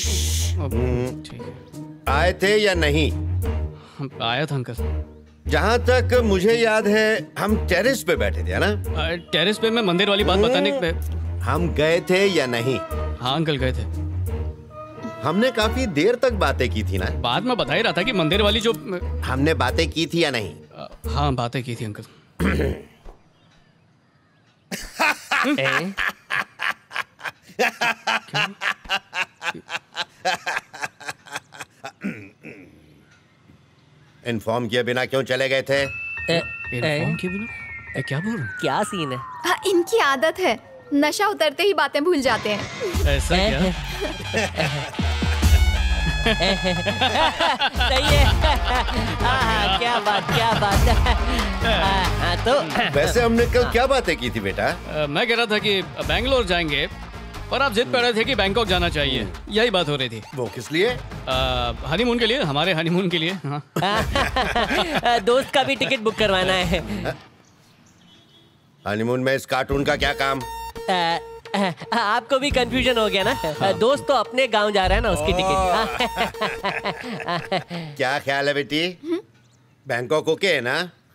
आए थे या नहीं? आया था अंकल। जहाँ तक मुझे याद है हम टेरेस पे बैठे थे है ना? टेरेस पे मैं मंदिर वाली बात बताने पे। हम गए थे या नहीं? हाँ अंकल गए थे। हमने काफी देर तक बातें की थी ना? बाद में बता ही रहा था कि मंदिर वाली जो हमने बातें की थी या नहीं? हाँ बातें की थी अंकल। इन्फॉर्म किए बिना क्यों चले गए थे? इन्फॉर्म किए बिना? क्या बोल रहे? क्या सीन है? इनकी आदत है, नशा उतरते ही बातें भूल जाते हैं। ऐसा क्या? सही है। क्या बात। तो वैसे हमने कल क्या बातें की थी बेटा? मैं कह रहा था कि बेंगलोर जाएंगे पर आप जिद कर रहे थे कि बैंकॉक जाना चाहिए, यही बात हो रही थी। वो किस लिए? हनीमून के लिए, हमारे हनीमून के लिए। हाँ। दोस्त का भी टिकट बुक करवाना है। हनीमून में इस कार्टून का क्या काम? आपको भी कंफ्यूजन हो गया ना? दोस्त तो अपने गांव जा रहा है ना, उसकी टिकट। क्या ख्याल है बेटी? बैंकॉक ओके है ना?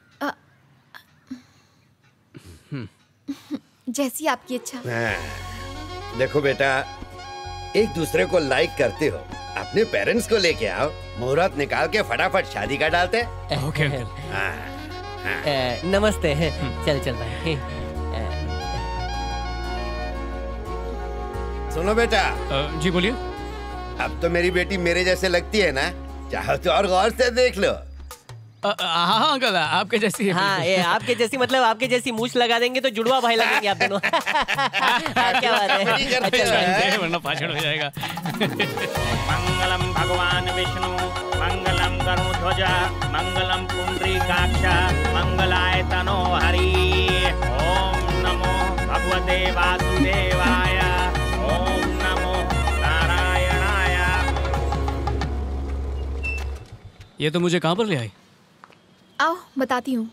जैसी आपकी इच्छा। देखो बेटा, एक दूसरे को लाइक करते हो, अपने पेरेंट्स को लेके आओ, मुहूर्त निकाल के फटाफट शादी कर डालते। ओके। नमस्ते। चल चल भाई। सुनो बेटा। जी बोलिए। अब तो मेरी बेटी मेरे जैसे लगती है ना, चाहो तो और गौर से देख लो। हाँ अंकल, आपके जैसी। हाँ, ये आपके जैसी मतलब आपके जैसी मूछ लगा देंगे तो जुड़वा भाई लगेंगे आप दोनों। क्या बात है? वरना भाषण हो जाएगा। मंगलम भगवान विष्णु, मंगलम गरुड़ध्वज, मंगलम पुंडरीकाक्ष, मंगलाय तनो हरि। ओम नमो भगवते वासुदेवाय, ओम नमो नारायणाय। ये तो मुझे कहाँ पर ले आई? आओ बताती हूँ।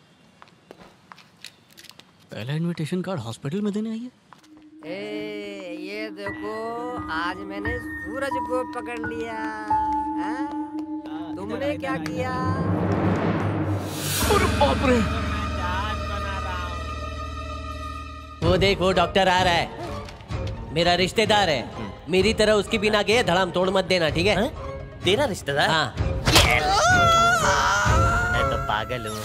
पहला इनविटेशन कार्ड हॉस्पिटल में देने आई है। ये देखो, आज मैंने सूरज को पकड़ लिया। तुमने क्या किया? बाप रे! वो देख, वो डॉक्टर आ रहा है, मेरा रिश्तेदार है। मेरी तरह उसकी बिना गए धड़ाम तोड़ मत देना, ठीक है? तेरा रिश्तेदार? हाँ। मैं तो पागल हूँ।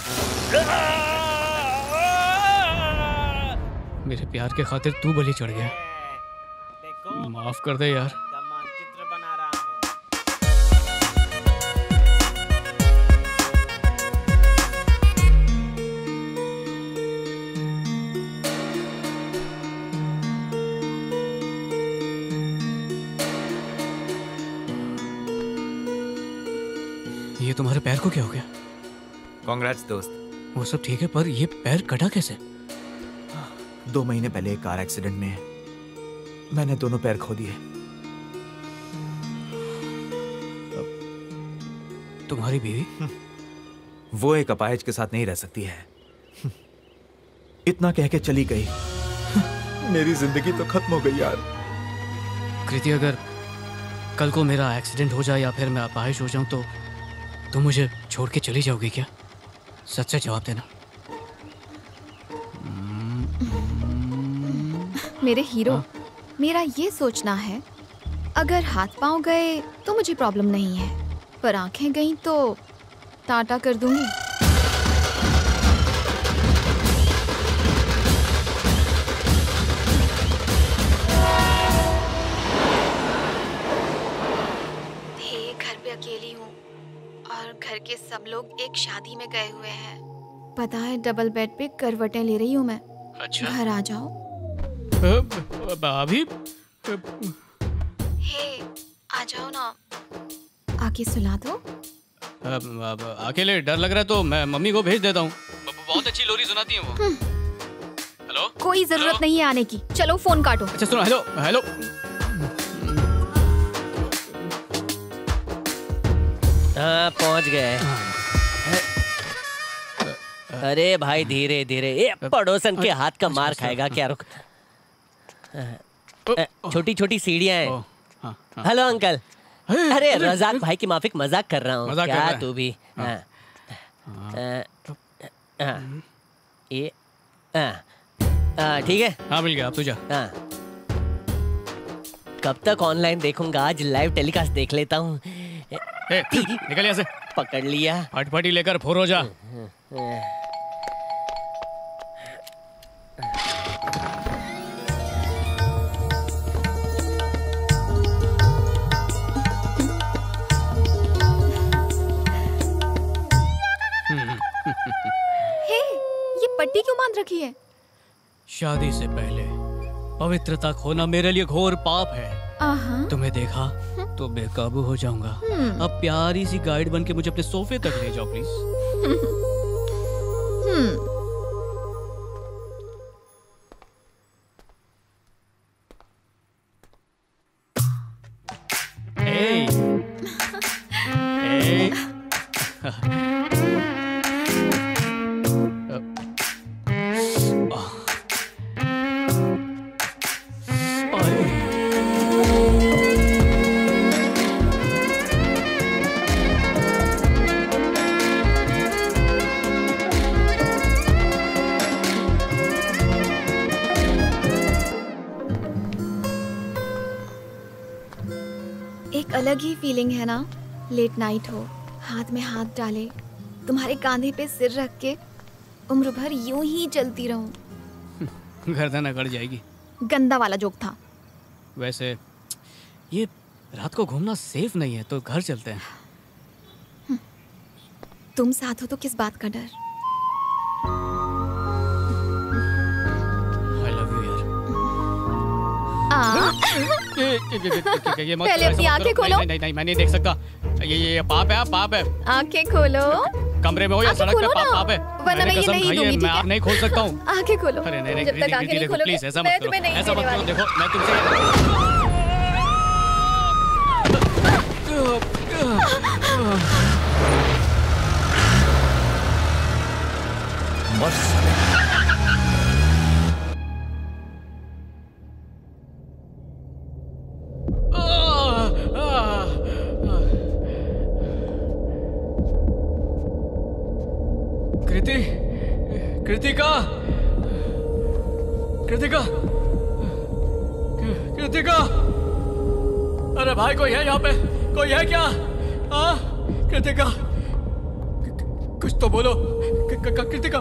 मेरे प्यार के खातिर तू बलि चढ़ गया। माफ कर दे यार। ये तुम्हारे पैर को क्या हो गया? कांग्रेट्स दोस्त। वो सब ठीक है, पर ये पैर कटा कैसे? 2 महीने पहले एक कार एक्सीडेंट में मैंने दोनों पैर खो दिए। तुम्हारी बीवी? वो एक अपाहिज के साथ नहीं रह सकती है। इतना कह के चली गई। मेरी जिंदगी तो खत्म हो गई यार। कृति, अगर कल को मेरा एक्सीडेंट हो जाए या फिर मैं अपाहिज हो जाऊं तो तुम मुझे छोड़ के चली जाओगी क्या? सच से जवाब देना। मेरे हीरो, मेरा ये सोचना है, अगर हाथ पांव गए तो मुझे प्रॉब्लम नहीं है, पर आंखें गई तो टाटा कर दूंगी। घर पे अकेली हूँ और घर के सब लोग एक शादी में गए हुए हैं। पता है, डबल बेड पे करवटें ले रही हूँ मैं। अच्छा। घर आ जाओ। अभी? हे, आ जाओ ना, आके सुला दो। अकेले डर लग रहा है तो मैं मम्मी को भेज देता हूँ। बहुत अच्छी लोरी सुनाती है वो। हेलो? कोई जरूरत नहीं है आने की, चलो फोन काटो। अच्छा सुनो, हेलो हेलो। हाँ, पहुंच गए। अरे भाई धीरे धीरे, ये पड़ोसन के हाथ का मार खाएगा क्या? रुक, छोटी छोटी सीढ़ियां हैं। Hello uncle. अरे रजाक भाई की माफिक मजाक कर रहा हूँ। क्या तू भी? ये ठीक है। हाँ मिल गया, अब तू जा। कब तक ऑनलाइन देखूंगा, आज लाइव टेलीकास्ट देख लेता हूँ। निकल यहाँ से। पकड़ लिया। फटफटी लेकर फोर हो जा। हे, ये पट्टी क्यों बांध रखी है? शादी से पहले पवित्रता खोना मेरे लिए घोर पाप है। तुम्हें देखा तो बेकाबू हो जाऊंगा। अब प्यारी सी गाइड बन के मुझे अपने सोफे तक ले जाओ प्लीज। एक अलग ही फीलिंग है ना, लेट नाइट हो, हाथ में हाथ डाले, तुम्हारे कांधे पे सिर रख के उम्र भर यूं ही चलती रहूं। गर्दन अकड़ जाएगी। गंदा वाला जोक था। वैसे ये रात को घूमना सेफ नहीं है, तो घर चलते हैं। तुम साथ हो तो किस बात का डर? I love you यार। पहले अपनी आंखें खोलो। नहीं, मैं नहीं देख सकता। ये पाप है, पाप है। आंखें खोलो। कमरे में हो या सड़क पे, पाप है। वरना मैं ये नहीं दूंगी, मैं आप नहीं खोल सकता हूँ। आंखें खोलो। अरे नहीं, जब तक आंखें नहीं खोलोगे, प्लीज ऐसा मैं मत तुम्हें करो, नहीं ऐसा मत देने करो। वाली। देखो मैं तुमसे कृतिका, कृतिका, कृतिका, अरे भाई कोई है यहाँ पे? कोई है क्या? कृतिका, कुछ तो बोलो। कृतिका,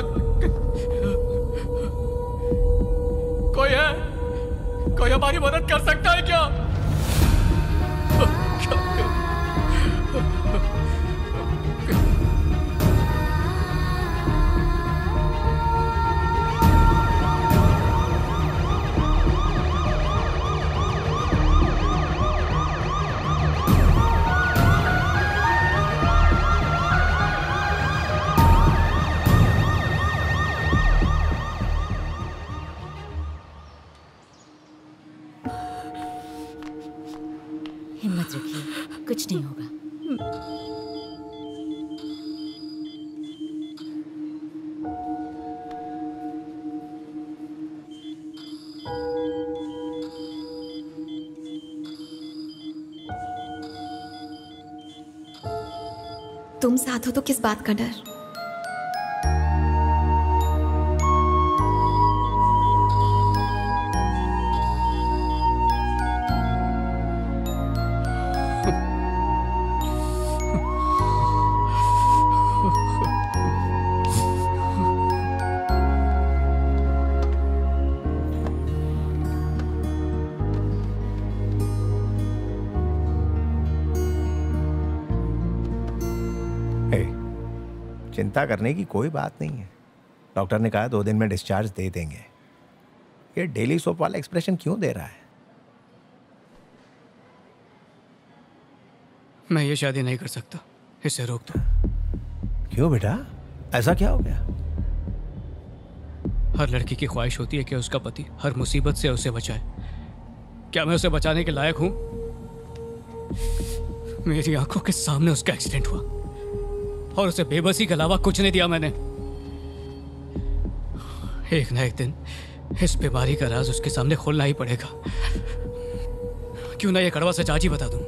कोई है? कोई हमारी मदद कर सकता है क्या? हिम्मत रखिए, कुछ नहीं होगा। तुम साथ हो तो किस बात का डर? चिंता करने की कोई बात नहीं है। डॉक्टर ने कहा 2 दिन में डिस्चार्ज दे देंगे। ये डेली सोप वाला एक्सप्रेशन क्यों दे रहा है? मैं ये शादी नहीं कर सकता, इसे रोक दो। क्यों बेटा, ऐसा क्या हो गया? हर लड़की की ख्वाहिश होती है कि उसका पति हर मुसीबत से उसे बचाए। क्या मैं उसे बचाने के लायक हूं? मेरी आंखों के सामने उसका एक्सीडेंट हुआ और उसे बेबसी के अलावा कुछ नहीं दिया मैंने। एक ना एक दिन इस बीमारी का राज उसके सामने खोलना ही पड़ेगा। क्यों ना ये कड़वा सच आज ही बता दूं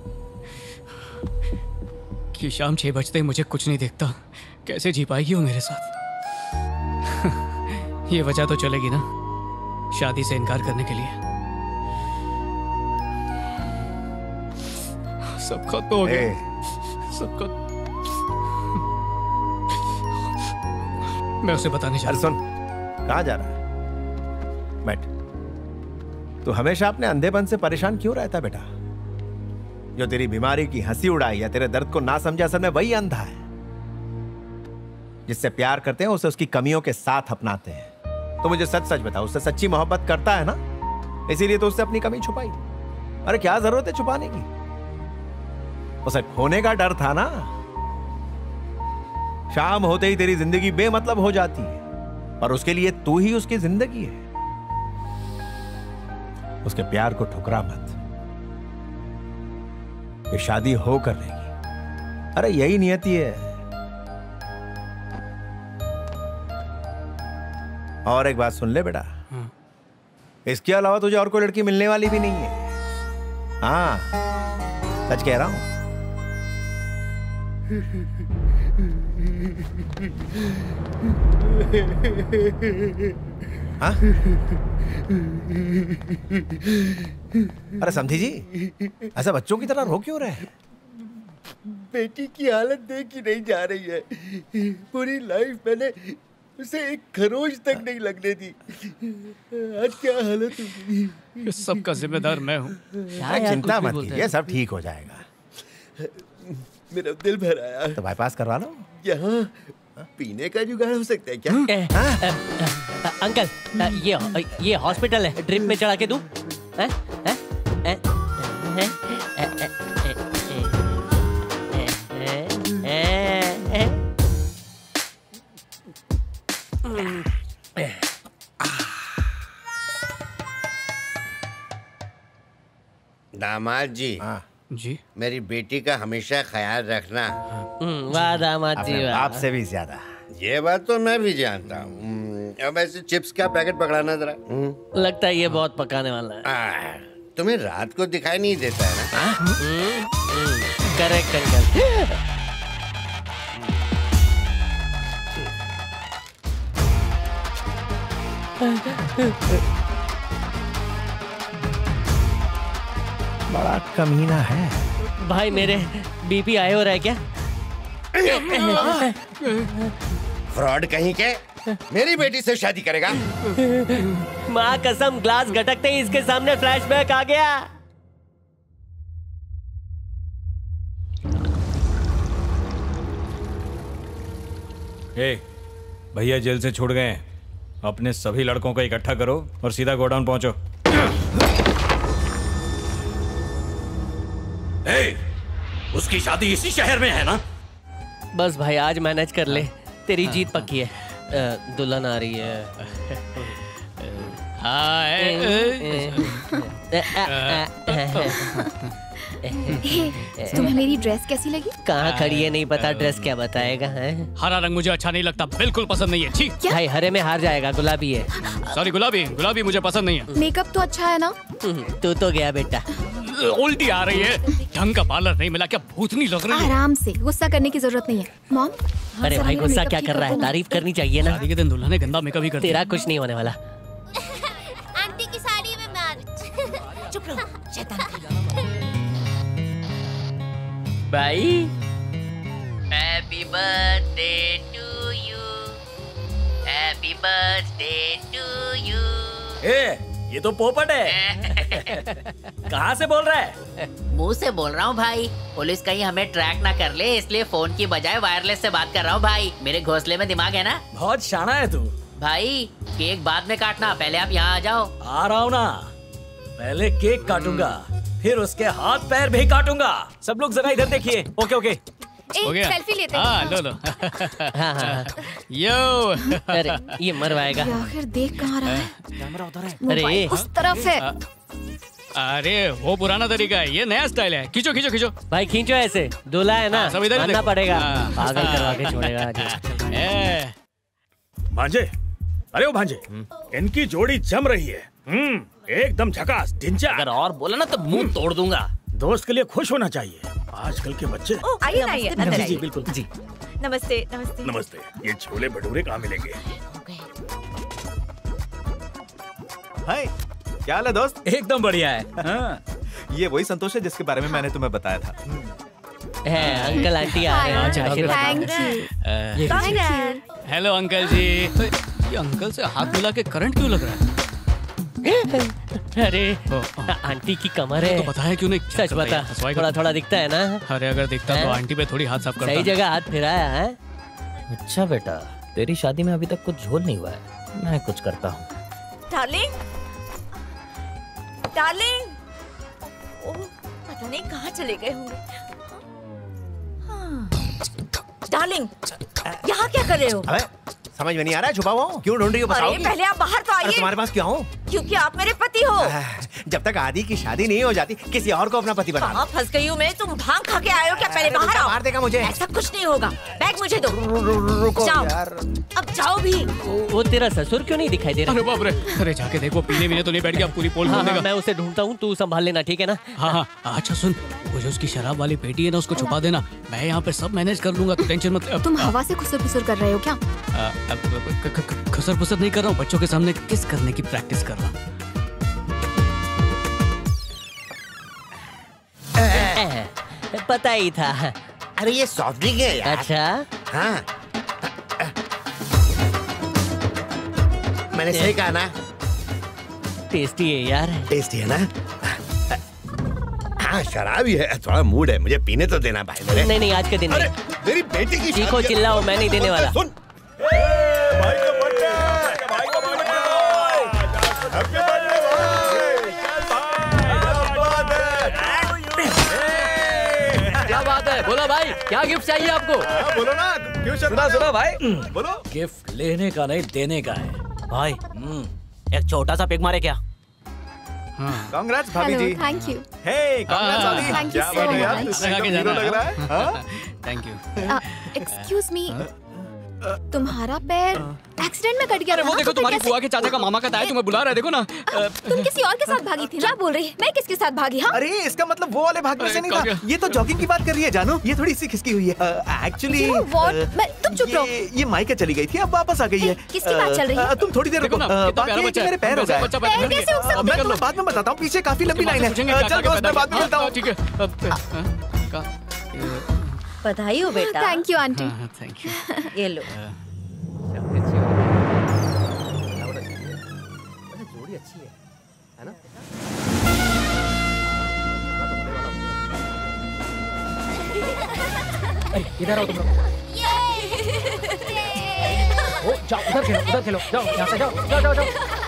कि शाम 6 बजते ही मुझे कुछ नहीं देखता। कैसे जी पाएगी वो मेरे साथ? ये वजह तो चलेगी ना शादी से इनकार करने के लिए। सब खत्म हो गया, सब खत्म। मैं उसे बताने जा रहा हूं। सुन, कहाँ जा रहा है? बैठ। तू हमेशा अपने अंधेपन से परेशान क्यों रहता बेटा? जो तेरी बीमारी की हंसी उड़ाई या तेरे दर्द को ना समझा, असल में वही अंधा है। जिससे प्यार करते हैं उसे उसकी कमियों के साथ अपनाते हैं। तो मुझे सच सच बता, उससे सच्ची मोहब्बत करता है ना? इसीलिए तो उससे अपनी कमी छुपाई। अरे क्या जरूरत है छुपाने की? उसे खोने का डर था ना। शाम होते ही तेरी जिंदगी बेमतलब हो जाती है, और उसके लिए तू ही उसकी जिंदगी है। उसके प्यार को ठुकरा मत। कि शादी हो कर रहेगी। अरे यही नियति है। और एक बात सुन ले बेटा, इसके अलावा तुझे और कोई लड़की मिलने वाली भी नहीं है। हाँ, सच कह रहा हूं। हाँ? अरे समझी जी, ऐसा बच्चों की तरह रो क्यों रहे हैं? बेटी की हालत देखी नहीं जा रही है। पूरी लाइफ मैंने उसे एक खरोच तक नहीं लगने दी। आज क्या हालत हुई। इस सब का जिम्मेदार मैं हूँ। चिंता मत कीजिए, सब ठीक हो जाएगा। मेरा दिल भर आया। तो बाईपास करवा लो। यहाँ पीने का जुगाड़ हो सकता है क्या? अंकल, ये हॉस्पिटल है, ड्रिप में चढ़ा के दूं? दामाद जी। जी, मेरी बेटी का हमेशा ख्याल रखना। वाह दामाद जी, वाह। आपसे भी ज्यादा। ये बात तो मैं भी जानता हूँ। अब ऐसे चिप्स का पैकेट पकड़ाना जरा। लगता है ये बहुत पकाने वाला है। तुम्हें रात को दिखाई नहीं देता है ना? Correct uncle. बड़ा कमीना है भाई। मेरे बीपी आए हो रहा है क्या? फ्रॉड कहीं के। मेरी बेटी से शादी करेगा? माँ कसम, ग्लास गटकते ही इसके सामने फ्लैशबैक आ गया। भैया जेल से छूट गए। अपने सभी लड़कों को इकट्ठा करो और सीधा गोडाउन पहुंचो। उसकी शादी इसी शहर में है ना? बस भाई आज मैनेज कर ले, तेरी जीत पक्की है। दुल्हन आ रही है। तुम्हें मेरी ड्रेस कैसी लगी? कहाँ खड़ी है नहीं पता, ड्रेस क्या बताएगा है? हरा रंग मुझे अच्छा नहीं लगता, बिल्कुल पसंद नहीं है। ठीक भाई, हरे में हार जाएगा, गुलाबी है। सॉरी, गुलाबी मुझे पसंद नहीं है। मेकअप तो अच्छा है ना? तू तो गया बेटा। उल्टी आ रही है। ढंग का पार्लर नहीं मिला क्या? भूतनी लग रही है। आराम से, गुस्सा करने की जरूरत नहीं है। मॉम, अरे भाई गुस्सा क्या कर रहा है? तारीफ करनी चाहिए ना। शादी के दिन दुल्हन ने गंदा मेकअप ही कर दिया। तेरा कुछ नहीं होने वाला। आंटी की साड़ी में मार। चुप रहो शैतान। भाई happy birthday to you, happy birthday to you. ये तो पोपट है। कहाँ से बोल रहा है? मुंह से बोल रहा हूँ भाई। पुलिस कहीं हमें ट्रैक ना कर ले, इसलिए फोन की बजाय वायरलेस से बात कर रहा हूँ भाई। मेरे घोंसले में दिमाग है ना? बहुत शाना है तू भाई। केक बाद में काटना, पहले आप यहाँ आ जाओ। आ रहा हूँ ना। पहले केक काटूंगा, फिर उसके हाथ पैर भी काटूंगा। सब लोग जरा इधर देखिए। ओके ओके, हो गया? सेल्फी लेते हैं। हाँ, लो। हाँ। यो। अरे ये मरवाएगा। आखिर देख कहाँ रहा है? कैमरा उधर है। अरे उस तरफ है। अरे वो पुराना तरीका है, ये नया स्टाइल है। खींचो खींचो खींचो भाई, खींचो ऐसे। दूल्हा है ना, सब इधर ही मानना देखो। पड़ेगा। हाँ। पागल करवा के छोड़ेगा आज। भांजे, अरे वो भांजे, इनकी जोड़ी जम रही है। एकदम झकास ढिंचा। अगर और बोला ना तो मुंह तोड़ दूंगा। दोस्त के लिए खुश होना चाहिए। आजकल के बच्चे। आइए ना, आइए अंदर जी आइए। बिल्कुल जी। नमस्ते नमस्ते। नमस्ते। ये छोले भटूरे कहाँ मिलेंगे? हाय, क्या हाल है दोस्त? एकदम बढ़िया है। हाँ। ये वही संतोष है जिसके बारे में मैंने तुम्हें बताया था। है अंकल आंटी आ रहे हैं। Thank you. Hello uncle ji. ये अंकल से हाथ मिला के करंट क्यों लग रहा है? अरे आंटी की कमर है। तो बताया क्यों नहीं? सच बता, थोड़ा थोड़ा दिखता है ना? अरे अगर दिखता तो आंटी पे थोड़ी हाथ साफ करता। सही जगह हाथ फिराया है। अच्छा बेटा, तेरी शादी में अभी तक कुछ झोल नहीं हुआ है। मैं कुछ करता हूँ। Darling, darling. ओह, पता नहीं कहाँ चले गए होंगे। हाँ। डार्लिंग, यहाँ क्या कर रहे हो? अबे समझ में नहीं आ रहा है, छुपा हुआ हूँ। क्यों ढूंढ रही हो? बताओ। पहले आप बाहर तो आइए। तुम्हारे पास क्यों आऊं? क्योंकि आप मेरे पति हो। जब तक आदि की शादी नहीं हो जाती किसी और को अपना पति बना। कहाँ फंस गई हूँ मैं? तुम भांग खा के आए हो क्या? पहले बाहर आओ। मार देगा मुझे। ऐसा कुछ नहीं होगा। बैग मुझे दो। रुको जाओ यार। अब जाओ भी। वो तेरा ससुर क्यों नहीं दिखाई दे रहा? अरे बाप रे, अरे जाके देखो, पीने वीने तो नहीं बैठ गया, पूरी पोल खोल देगा। मैं उसे ढूंढता हूँ, तू संभाल लेना, ठीक है ना? हाँ। अच्छा सुन, वो जो उसकी शराब वाली पेटी है ना, उसको छुपा देना। मैं यहाँ पे सब मैनेज कर लूंगा, तू टेंशन मत। तुम हवा से खुसर फुसर कर रहे हो क्या? खुसर फुसर नहीं कर रहा हूँ, बच्चों के सामने किस करने की प्रैक्टिस कर रहा हूँ। पता ही था। अरे ये सॉफ्ट ड्रिंक है यार। अच्छा हाँ, मैंने सही कहा ना? टेस्टी है यार। टेस्टी है ना? हाँ शराब ही है, थोड़ा मूड है, मुझे पीने तो देना भाई मेरे। नहीं आज के दिन नहीं। मेरी बेटी की चीखो चिल्लाओ, मैं नहीं देने वाला। सुन भाई का बर्थडे, भाई का बर्थडे, हैप्पी बर्थडे भाई। क्या बात है? बोलो भाई, क्या गिफ्ट चाहिए आपको? बोलो ना, क्यों शर्मा? सुना भाई, बोलो। गिफ्ट लेने का नहीं, देने का है भाई। एक छोटा सा पिक मारे क्या? कांग्रेस भाभी जी। Thank you. हे कांग्रेस भाभी। Thank you क्या so बात है यार, much. तुम एकदम हीरो लग रहा है। हाँ? Thank you. एक्सक्यूज मी, तुम्हारा पैर एक्सीडेंट में कट गया अरे था वो ना? देखो, तो तुम्हारी कैसे- बुआ के चाचा का मामा का ताया तुम्हें बुला रहा है, देखो ना। तुम किसी और के साथ भागी थी? क्या बोल रही है? मैं किसके साथ भागी? हाँ, अरे इसका मतलब वो वाले भागने से नहीं था, ये तो जॉगिंग की बात कर रही है जानू। ये थोड़ी सी खिसकी हुई है एक्चुअली। तुम चुप रहो। ये मायके चली गई थी, अब वापस आ गई है। किसकी बात चल रही है? तुम थोड़ी देर रुको। बात ये है कि मेरे पैर हो गए। पैर कैसे उग सकते? मैं तुम्हें बाद में बताता हूँ, पीछे काफी लंबी लाइन है। चल दोस्त, मैं बाद में मिलता हूँ। ठीक है। बधाई हो बेटा। Thank you aunty. Thank you. ये लो। जोड़ी अच्छी है ना? इधर आओ तुम लोग। ओ जाओ, उधर खेलो, जाओ यहाँ से, जाओ जाओ जाओ जाओ।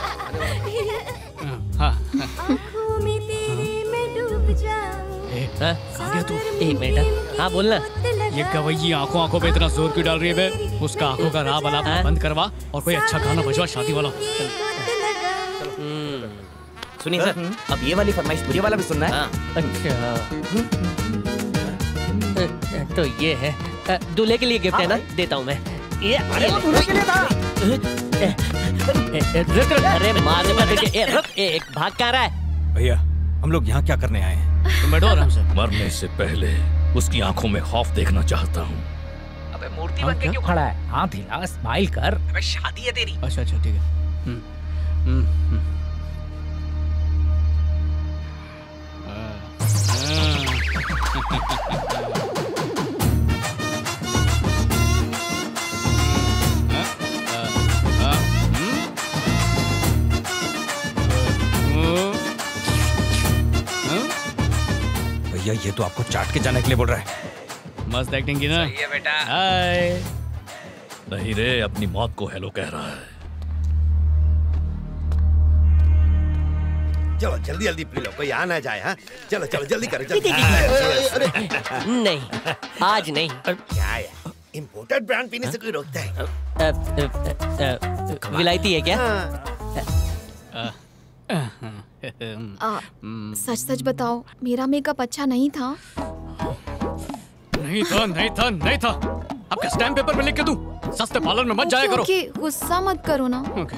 तू एक मिनट। हाँ बोलना। ये गवैई आंखों पे इतना जोर क्यों डाल रही है बे? उसका आंखों का राह बनाना बंद करवा और कोई अच्छा गाना बजवा, शादी वाला। सुनिए सर, अब ये वाली फरमाइश पूरी वाला भी सुनना है। अच्छा तो ये है, दूल्हे के लिए गिफ्ट है ना? देता हूँ मैं। ये दूल्हे के लिए था। रुक अरे मारने मत दे। रुक, एक भाग कहाँ रहा है? भैया हम लोग यहाँ क्या करने आए हैं? तुम बैठो आराम से। मरने से पहले उसकी आंखों में खौफ देखना चाहता हूँ। अबे मूर्ति बन के क्यों खड़ा है? हाथ हिला, स्माइल कर। अबे शादी है तेरी। अच्छा ठीक है। भैया ये तो आपको चाट के जाने के लिए बोल रहा है। मस्त एक्टिंग की ना? सही है बेटा। हाय। नहीं रे, अपनी मौत को हेलो कह रहा है। चलो जल्दी जल्दी पी लो, कोई आ ना जाए। हाँ चलो चलो जल्दी करो जल्दी। नहीं आज नहीं। क्या यार, इम्पोर्टेड ब्रांड पीने से कोई रोकता है? विलायती है क्या? सच सच बताओ, मेरा मेकअप अच्छा नहीं था? नहीं था। आपका स्टैम्प पेपर में लिख के दूं? सस्ते पार्लर में मत जाया करो। ओके, गुस्सा मत करो ना। ओके।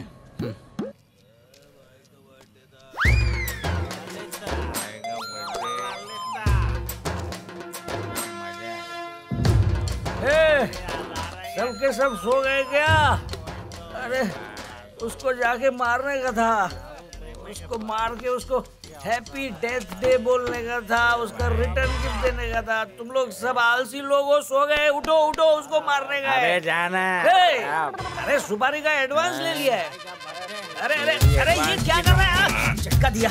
सबके सब सो गए क्या? अरे उसको जाके मारने का था, उसको मार के उसको हैप्पी डेथ डे बोलने का था, उसका रिटर्न गिफ्ट देने का था। तुम लोग सब आलसी लोग हो, सो गए। उठो उठो, उसको मारने का है। अबे जाना। अरे सुपारी का एडवांस ले लिया है। अरे अरे अरे ये क्या कर रहा है? चक्का दिया।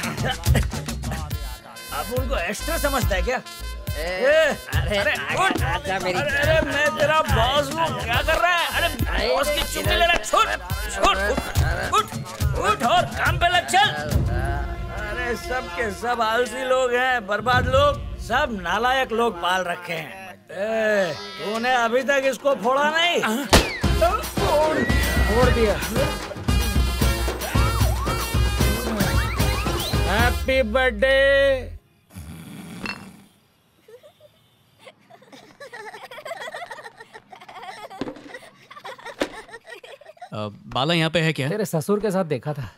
आप उनको एक्स्ट्रा समझता है क्या? अरे अरे मैं तेरा बॉस हूँ, क्या कर रहा है? अरे बॉस की चुप्पी ले रहा है। छोड़, उठ और काम पे लग, चल। अरे सब के सब आलसी लोग हैं, बर्बाद लोग, सब नालायक लोग पाल रखे हैं। तूने अभी तक इसको फोड़ा नहीं? फोड़ दिया। Happy birthday. बाला यहाँ पे है क्या? तेरे ससुर के साथ देखा था।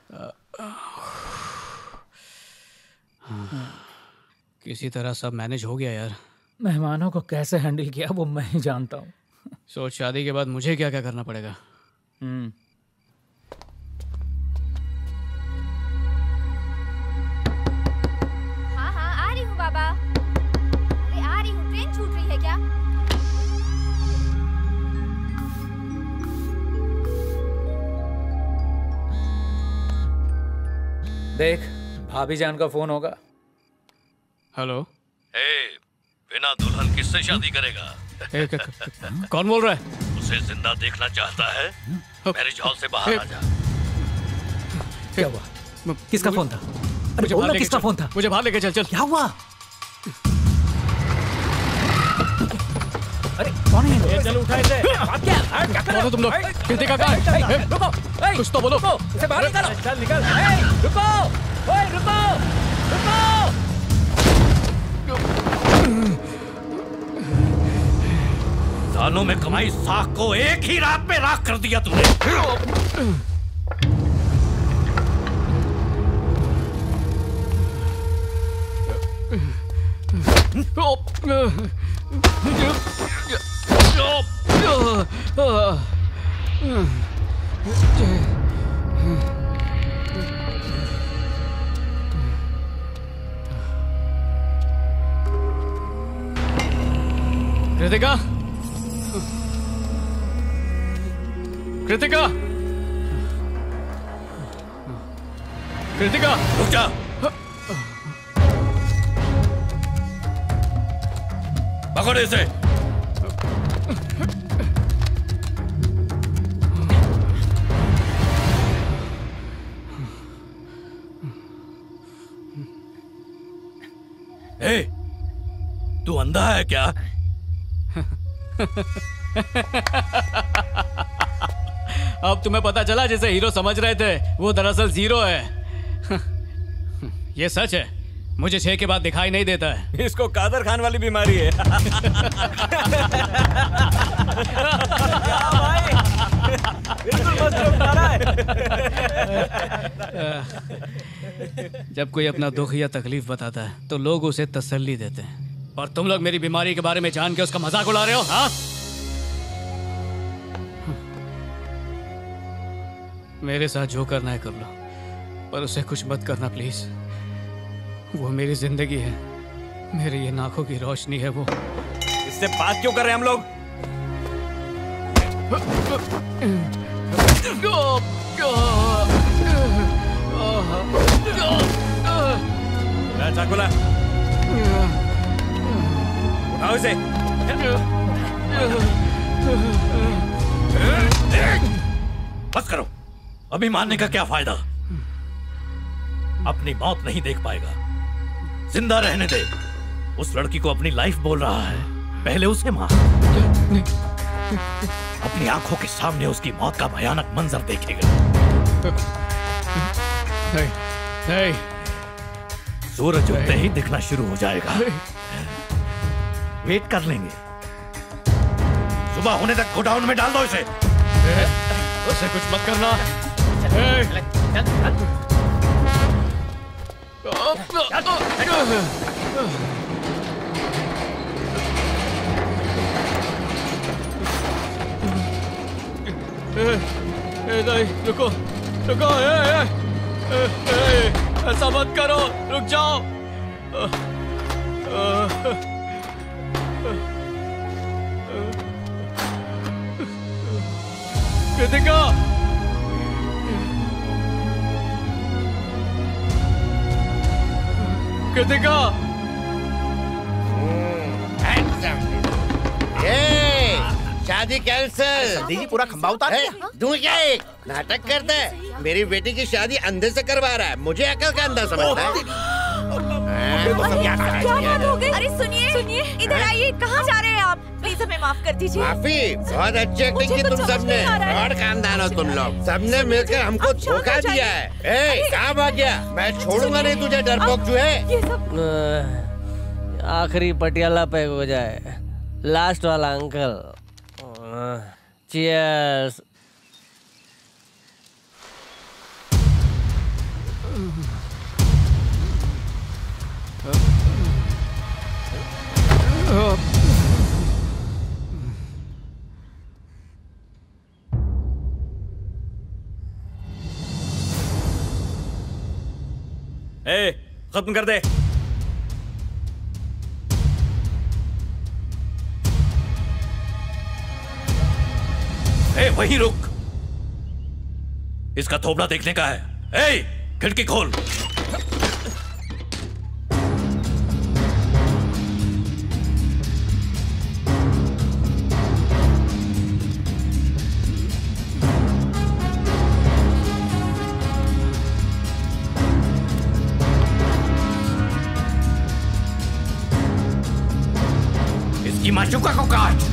किसी तरह सब मैनेज हो गया यार। मेहमानों को कैसे हैंडल किया वो मैं ही जानता हूँ। सोच शादी के बाद मुझे क्या क्या करना पड़ेगा। हाँ हाँ आ रही हूँ बाबा। अरे आ रही हूँ, ट्रेन छूट रही है क्या? देख भाभी जान का फोन होगा। हेलो। बिना दुल्हन किससे शादी करेगा? कौन बोल रहा है? उसे जिंदा देखना चाहता है? मैरिज हॉल से बाहर आ जा। क्या हुआ? किसका फोन था? अरे बोल ना किसका फोन था? मुझे बाहर लेके चल। क्या हुआ? अरे कौन है? चल उठा इसे। आप क्या कर रहे हो तुम लोग? कृतिका कहाँ है? रुको, कुछ तो बोलो। इसे बाहर निकालो। चल निकल। रुको, रुको। सालों में कमाई साख को एक ही रात में राख कर दिया तूने। कृतिका, कृतिका, कृतिका, रुक जा। पकड़ इसे। ए, तू अंधा है क्या? अब तुम्हें पता चला जिसे हीरो समझ रहे थे वो दरअसल जीरो है। ये सच है, मुझे 6 के बाद दिखाई नहीं देता है। इसको कादर खान वाली बीमारी है। जब कोई अपना दुख या तकलीफ बताता है तो लोग उसे तसल्ली देते हैं, और तुम लोग मेरी बीमारी के बारे में जान के उसका मजाक उड़ा रहे हो। हाँ, मेरे साथ जो करना है कर लो, पर उसे कुछ मत करना प्लीज। वो मेरी जिंदगी है, मेरी ये आंखों की रोशनी है। वो इससे बात क्यों कर रहे हैं हम लोग? चाकुला उठाओ इसे। बस करो, अभी मारने का क्या फायदा? अपनी मौत नहीं देख पाएगा, जिंदा रहने दे। उस लड़की को अपनी लाइफ बोल रहा है, पहले उसे मार। अपनी आंखों के सामने उसकी मौत का भयानक मंजर देखेगा। नहीं, नहीं। सूरज उगते ही दिखना शुरू हो जाएगा। वेट कर लेंगे, सुबह होने तक गोडाउन में डाल दो इसे। उसे कुछ मत करना। नहीं, रुको, रुको। ऐसा मत करो, रुक जाओ। कृतिका, कृतिका। शादी कैंसिल। दीदी पूरा खंबा उतार दिया। दूं क्या? एक नाटक करता है। मेरी बेटी की शादी अंधे से करवा रहा है, मुझे अकल का अंधा समझता है। क्या बात हो गई? अरे सुनिए, सुनिए, इधर आइए। कहाँ जा रहे हैं आप? प्लीज हमें माफ कर दीजिए। माफी? बहुत अच्छी एक्टिंग की तुम सबने। और खानदान हो तुम लोग, सबने मिलकर हमको धोखा दिया है। ए, कहाँ भाग गया? मैं छोड़ूंगा नहीं तुझे डरपोक चूहे। आखिरी पटियाला पैक हो जाए, लास्ट वाला अंकल। चीयर्स। ए, खत्म कर दे। ए, वहीं रुक। इसका थोबड़ा देखने का है। ए, खिड़की खोल। इसकी माशुका को काट।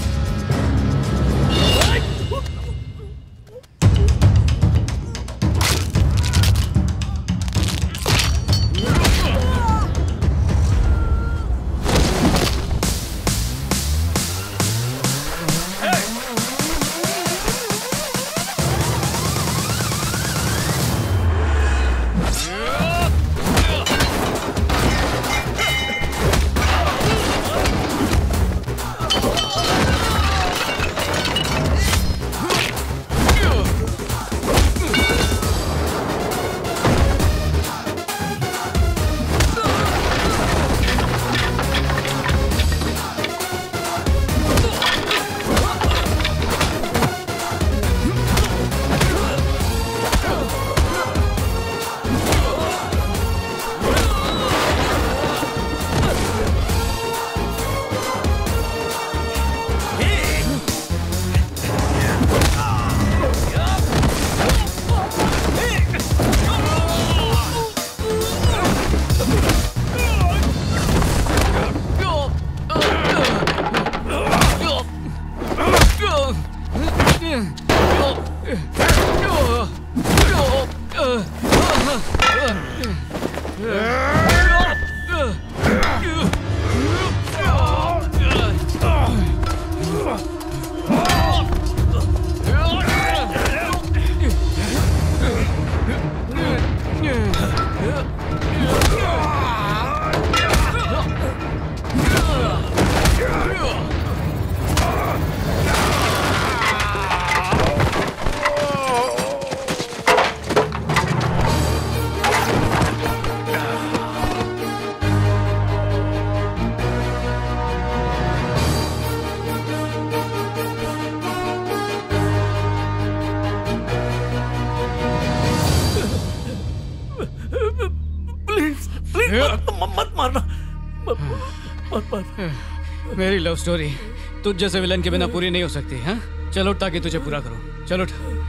मेरी लव स्टोरी तुझ जैसे विलन के बिना पूरी नहीं हो सकती। हाँ, चलो ताकि तुझे पूरा करो। चलो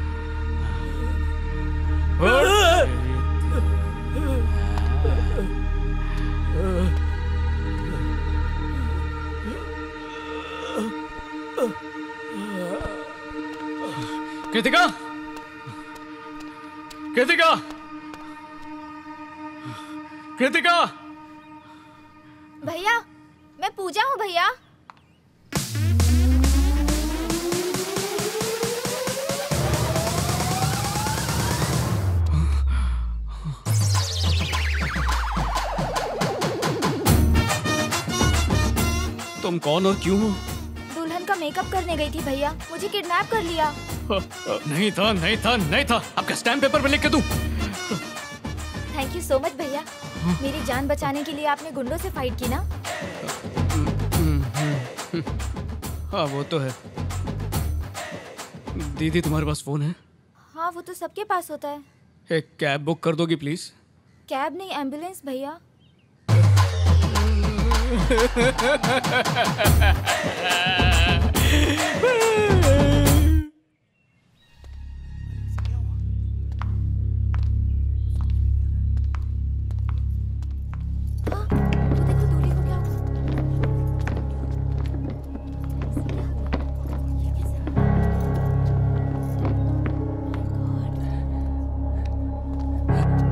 कृतिका, कृतिका, कृतिका। भैया, मैं पूजा हूँ भैया। तुम कौन और क्यों हो? दुल्हन का मेकअप करने गई थी भैया, मुझे किडनैप कर लिया। नहीं था, नहीं था, नहीं था। आपका स्टैम्प पेपर पे लिख के दूं। थैंक यू सो मच भैया। मेरी जान बचाने के लिए आपने गुंडों से फाइट की ना? हाँ वो तो है। दीदी तुम्हारे पास फोन है? हाँ वो तो सबके पास होता है। एक कैब बुक कर दोगी प्लीज? कैब नहीं, एम्बुलेंस भैया।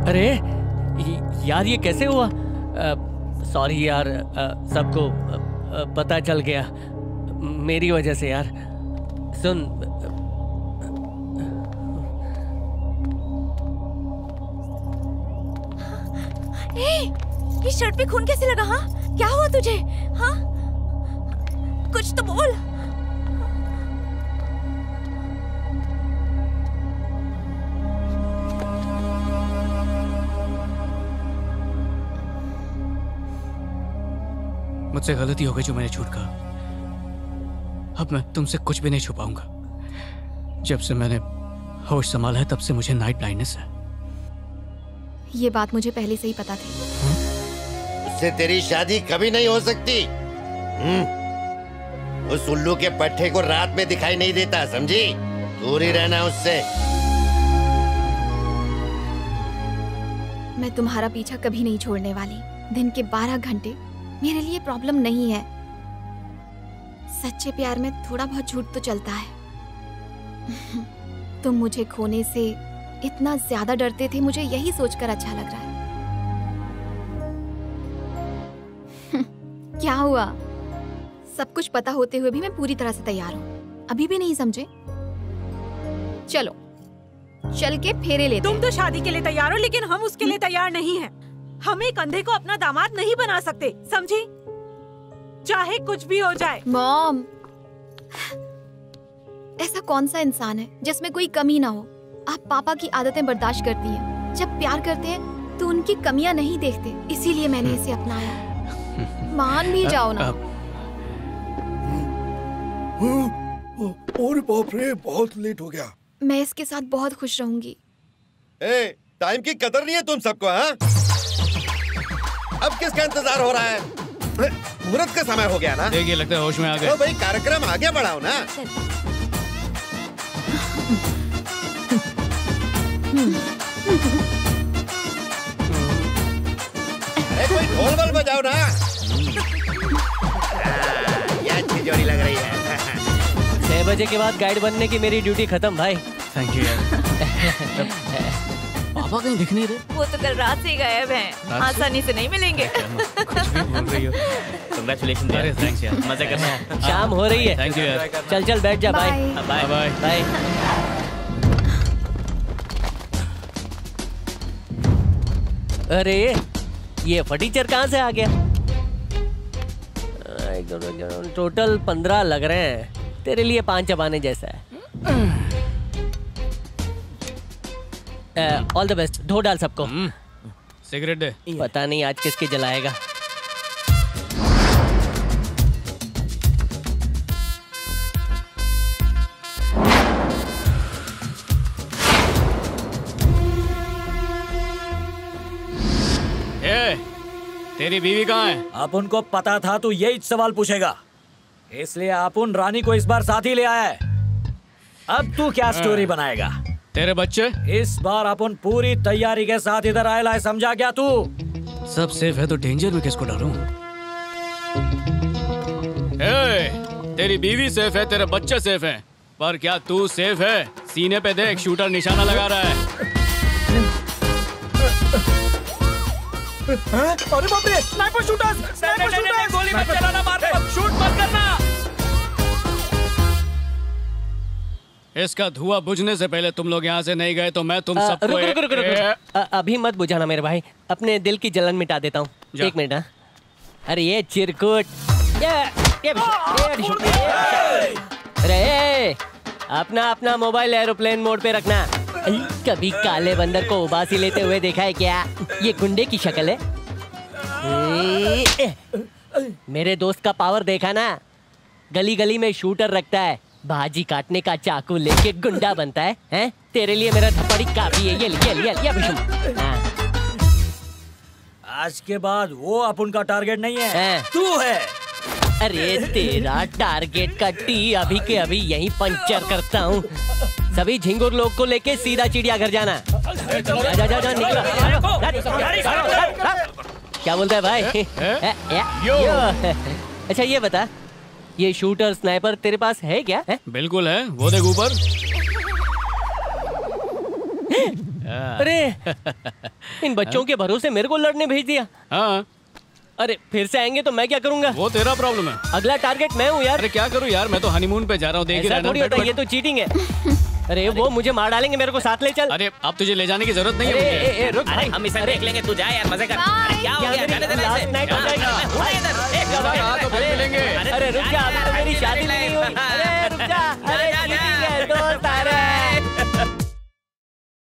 अरे यार ये कैसे हुआ? सॉरी यार, सबको पता चल गया मेरी वजह से यार। सुन, ये शर्ट पे खून कैसे लगा? हाँ, क्या हुआ तुझे? हाँ, कुछ तो बोल। मुझसे गलती हो गई जो मैंने झूठ कहा। अब मैं तुमसे कुछ भी नहीं छुपाऊंगा। जब से मैंने होश संभाला है तब से मुझे नाइट ब्लाइंडनेस है। ये बात मुझे पहले से ही पता थी। उससे तेरी शादी कभी नहीं हो सकती। उस उल्लू के पट्टे को रात में दिखाई नहीं देता, समझी? दूर ही रहना उससे। मैं तुम्हारा पीछा कभी नहीं छोड़ने वाली। दिन के 12 घंटे मेरे लिए प्रॉब्लम नहीं है। सच्चे प्यार में थोड़ा बहुत झूठ तो चलता है। तुम मुझे खोने से इतना ज्यादा डरते थे, मुझे यही सोचकर अच्छा लग रहा है। क्या हुआ? सब कुछ पता होते हुए भी मैं पूरी तरह से तैयार हूँ। अभी भी नहीं समझे? चलो चल के फेरे लेते। तुम तो शादी के लिए तैयार हो, लेकिन हम उसके लिए तैयार नहीं हैं। हम एक अंधे को अपना दामाद नहीं बना सकते, समझी? चाहे कुछ भी हो जाए। मॉम, ऐसा कौन सा इंसान है जिसमें कोई कमी ना हो? आप पापा की आदतें बर्दाश्त करती हैं। जब प्यार करते हैं तो उनकी कमियां नहीं देखते, इसीलिए मैंने इसे अपनाया। मान भी जाओ ना। और बाप रे, बहुत लेट हो गया। मैं इसके साथ बहुत खुश रहूंगी। टाइम की कदर नहीं है तुम सबको, हाँ? अब किसका इंतजार हो रहा है? मुहूर्त का समय हो गया ना? देखिए, लगता है होश में आ गए। तो भाई कार्यक्रम आगे बढ़ाओ ना। अरे कोई ढोल बल बजाओ ना। ये अच्छी जोड़ी लग रही है। 6 बजे के बाद गाइड बनने की मेरी ड्यूटी खत्म भाई। थैंक यू यार। पापा कहीं दिख नहीं रहे। वो तो कल रात से ही गायब हैं। आसानी से नहीं मिलेंगे। Congratulations यार। थैंक्स यार, मजे करना। शाम हो रही है। थैंक यू यार। चल चल बैठ जा। Bye bye bye bye. अरे ये फर्नीचर कहाँ से आ गया? टोटल 15 लग रहे हैं। तेरे लिए 5 चबाने जैसा है। All the best. धो डाल सबको। सिगरेट दे। पता नहीं आज किसके जलाएगा। तेरी बीवी कहाँ है? आप उनको पता था तो यही सवाल पूछेगा, इसलिए आप उन रानी को इस बार साथ ही ले आया है। अब तू क्या स्टोरी बनाएगा? तेरे बच्चे? इस बार अपन पूरी तैयारी के साथ इधर आया है, समझा क्या तू? सब सेफ है तो डेंजर में किसको डालूं? तेरी बीवी सेफ है, तेरे बच्चे सेफ हैं, पर क्या तू सेफ है? सीने पे देख, शूटर निशाना लगा रहा है। अरे बाप रे, स्नाइपर शूटर्स! Sniper shooters! गोली मत चलाना, मार मत, शूट मत करना। इसका धुआं बुझने से पहले तुम लोग यहाँ से नहीं गए तो मैं तुम सबको रुक। अभी मत बुझाना मेरे भाई, अपने दिल की जलन मिटा देता हूँ। 1 मिनट। हाँ, अरे ये चिरकुट, अरे अपना मोबाइल एरोप्लेन मोड पे रखना। कभी काले बंदर को उबासी लेते हुए देखा है क्या? ये गुंडे की शक्ल है। मेरे दोस्त का पावर देखा ना? गली गली में शूटर रखता है, भाजी काटने का चाकू लेके गुंडा बनता है। हैं? तेरे लिए मेरा थप्पड़ी काफी है। ये बिशुम। आज के बाद वो अपन का टारगेट नहीं है, तू है। अरे तेरा टारगेट का टी अभी के अभी यहीं पंचर करता हूँ। सभी झिंगुर लोग को लेके सीधा चिड़ियाघर जाना। जा निकलो। क्या बोलता है भाई? अच्छा ये बता, ये शूटर स्नाइपर तेरे पास है क्या? बिल्कुल है, वो देख ऊपर। अरे इन बच्चों के भरोसे मेरे को लड़ने भेज दिया। हाँ अरे फिर से आएंगे तो मैं क्या करूंगा? वो तेरा प्रॉब्लम है। अगला टारगेट मैं हूँ यार। अरे क्या करूँ यार, मैं तो हनीमून पे जा रहा हूँ, देख ही ऐसा थोड़ी होता है, ये तो चीटिंग है। अरे वो मुझे मार डालेंगे, मेरे को साथ ले चल। अरे अब तुझे ले जाने की जरूरत नहीं है। रुक अरे हम इसे देख लेंगे, तू जा यार, मजे कर। अरे क्या हो गया, जाने दे लास्ट नाइट हो जाएगा। अरे रुक जा, अभी तो मेरी शादी नहीं हुई। अरे रुक जा, अरे दोस्त आ रहे हैं।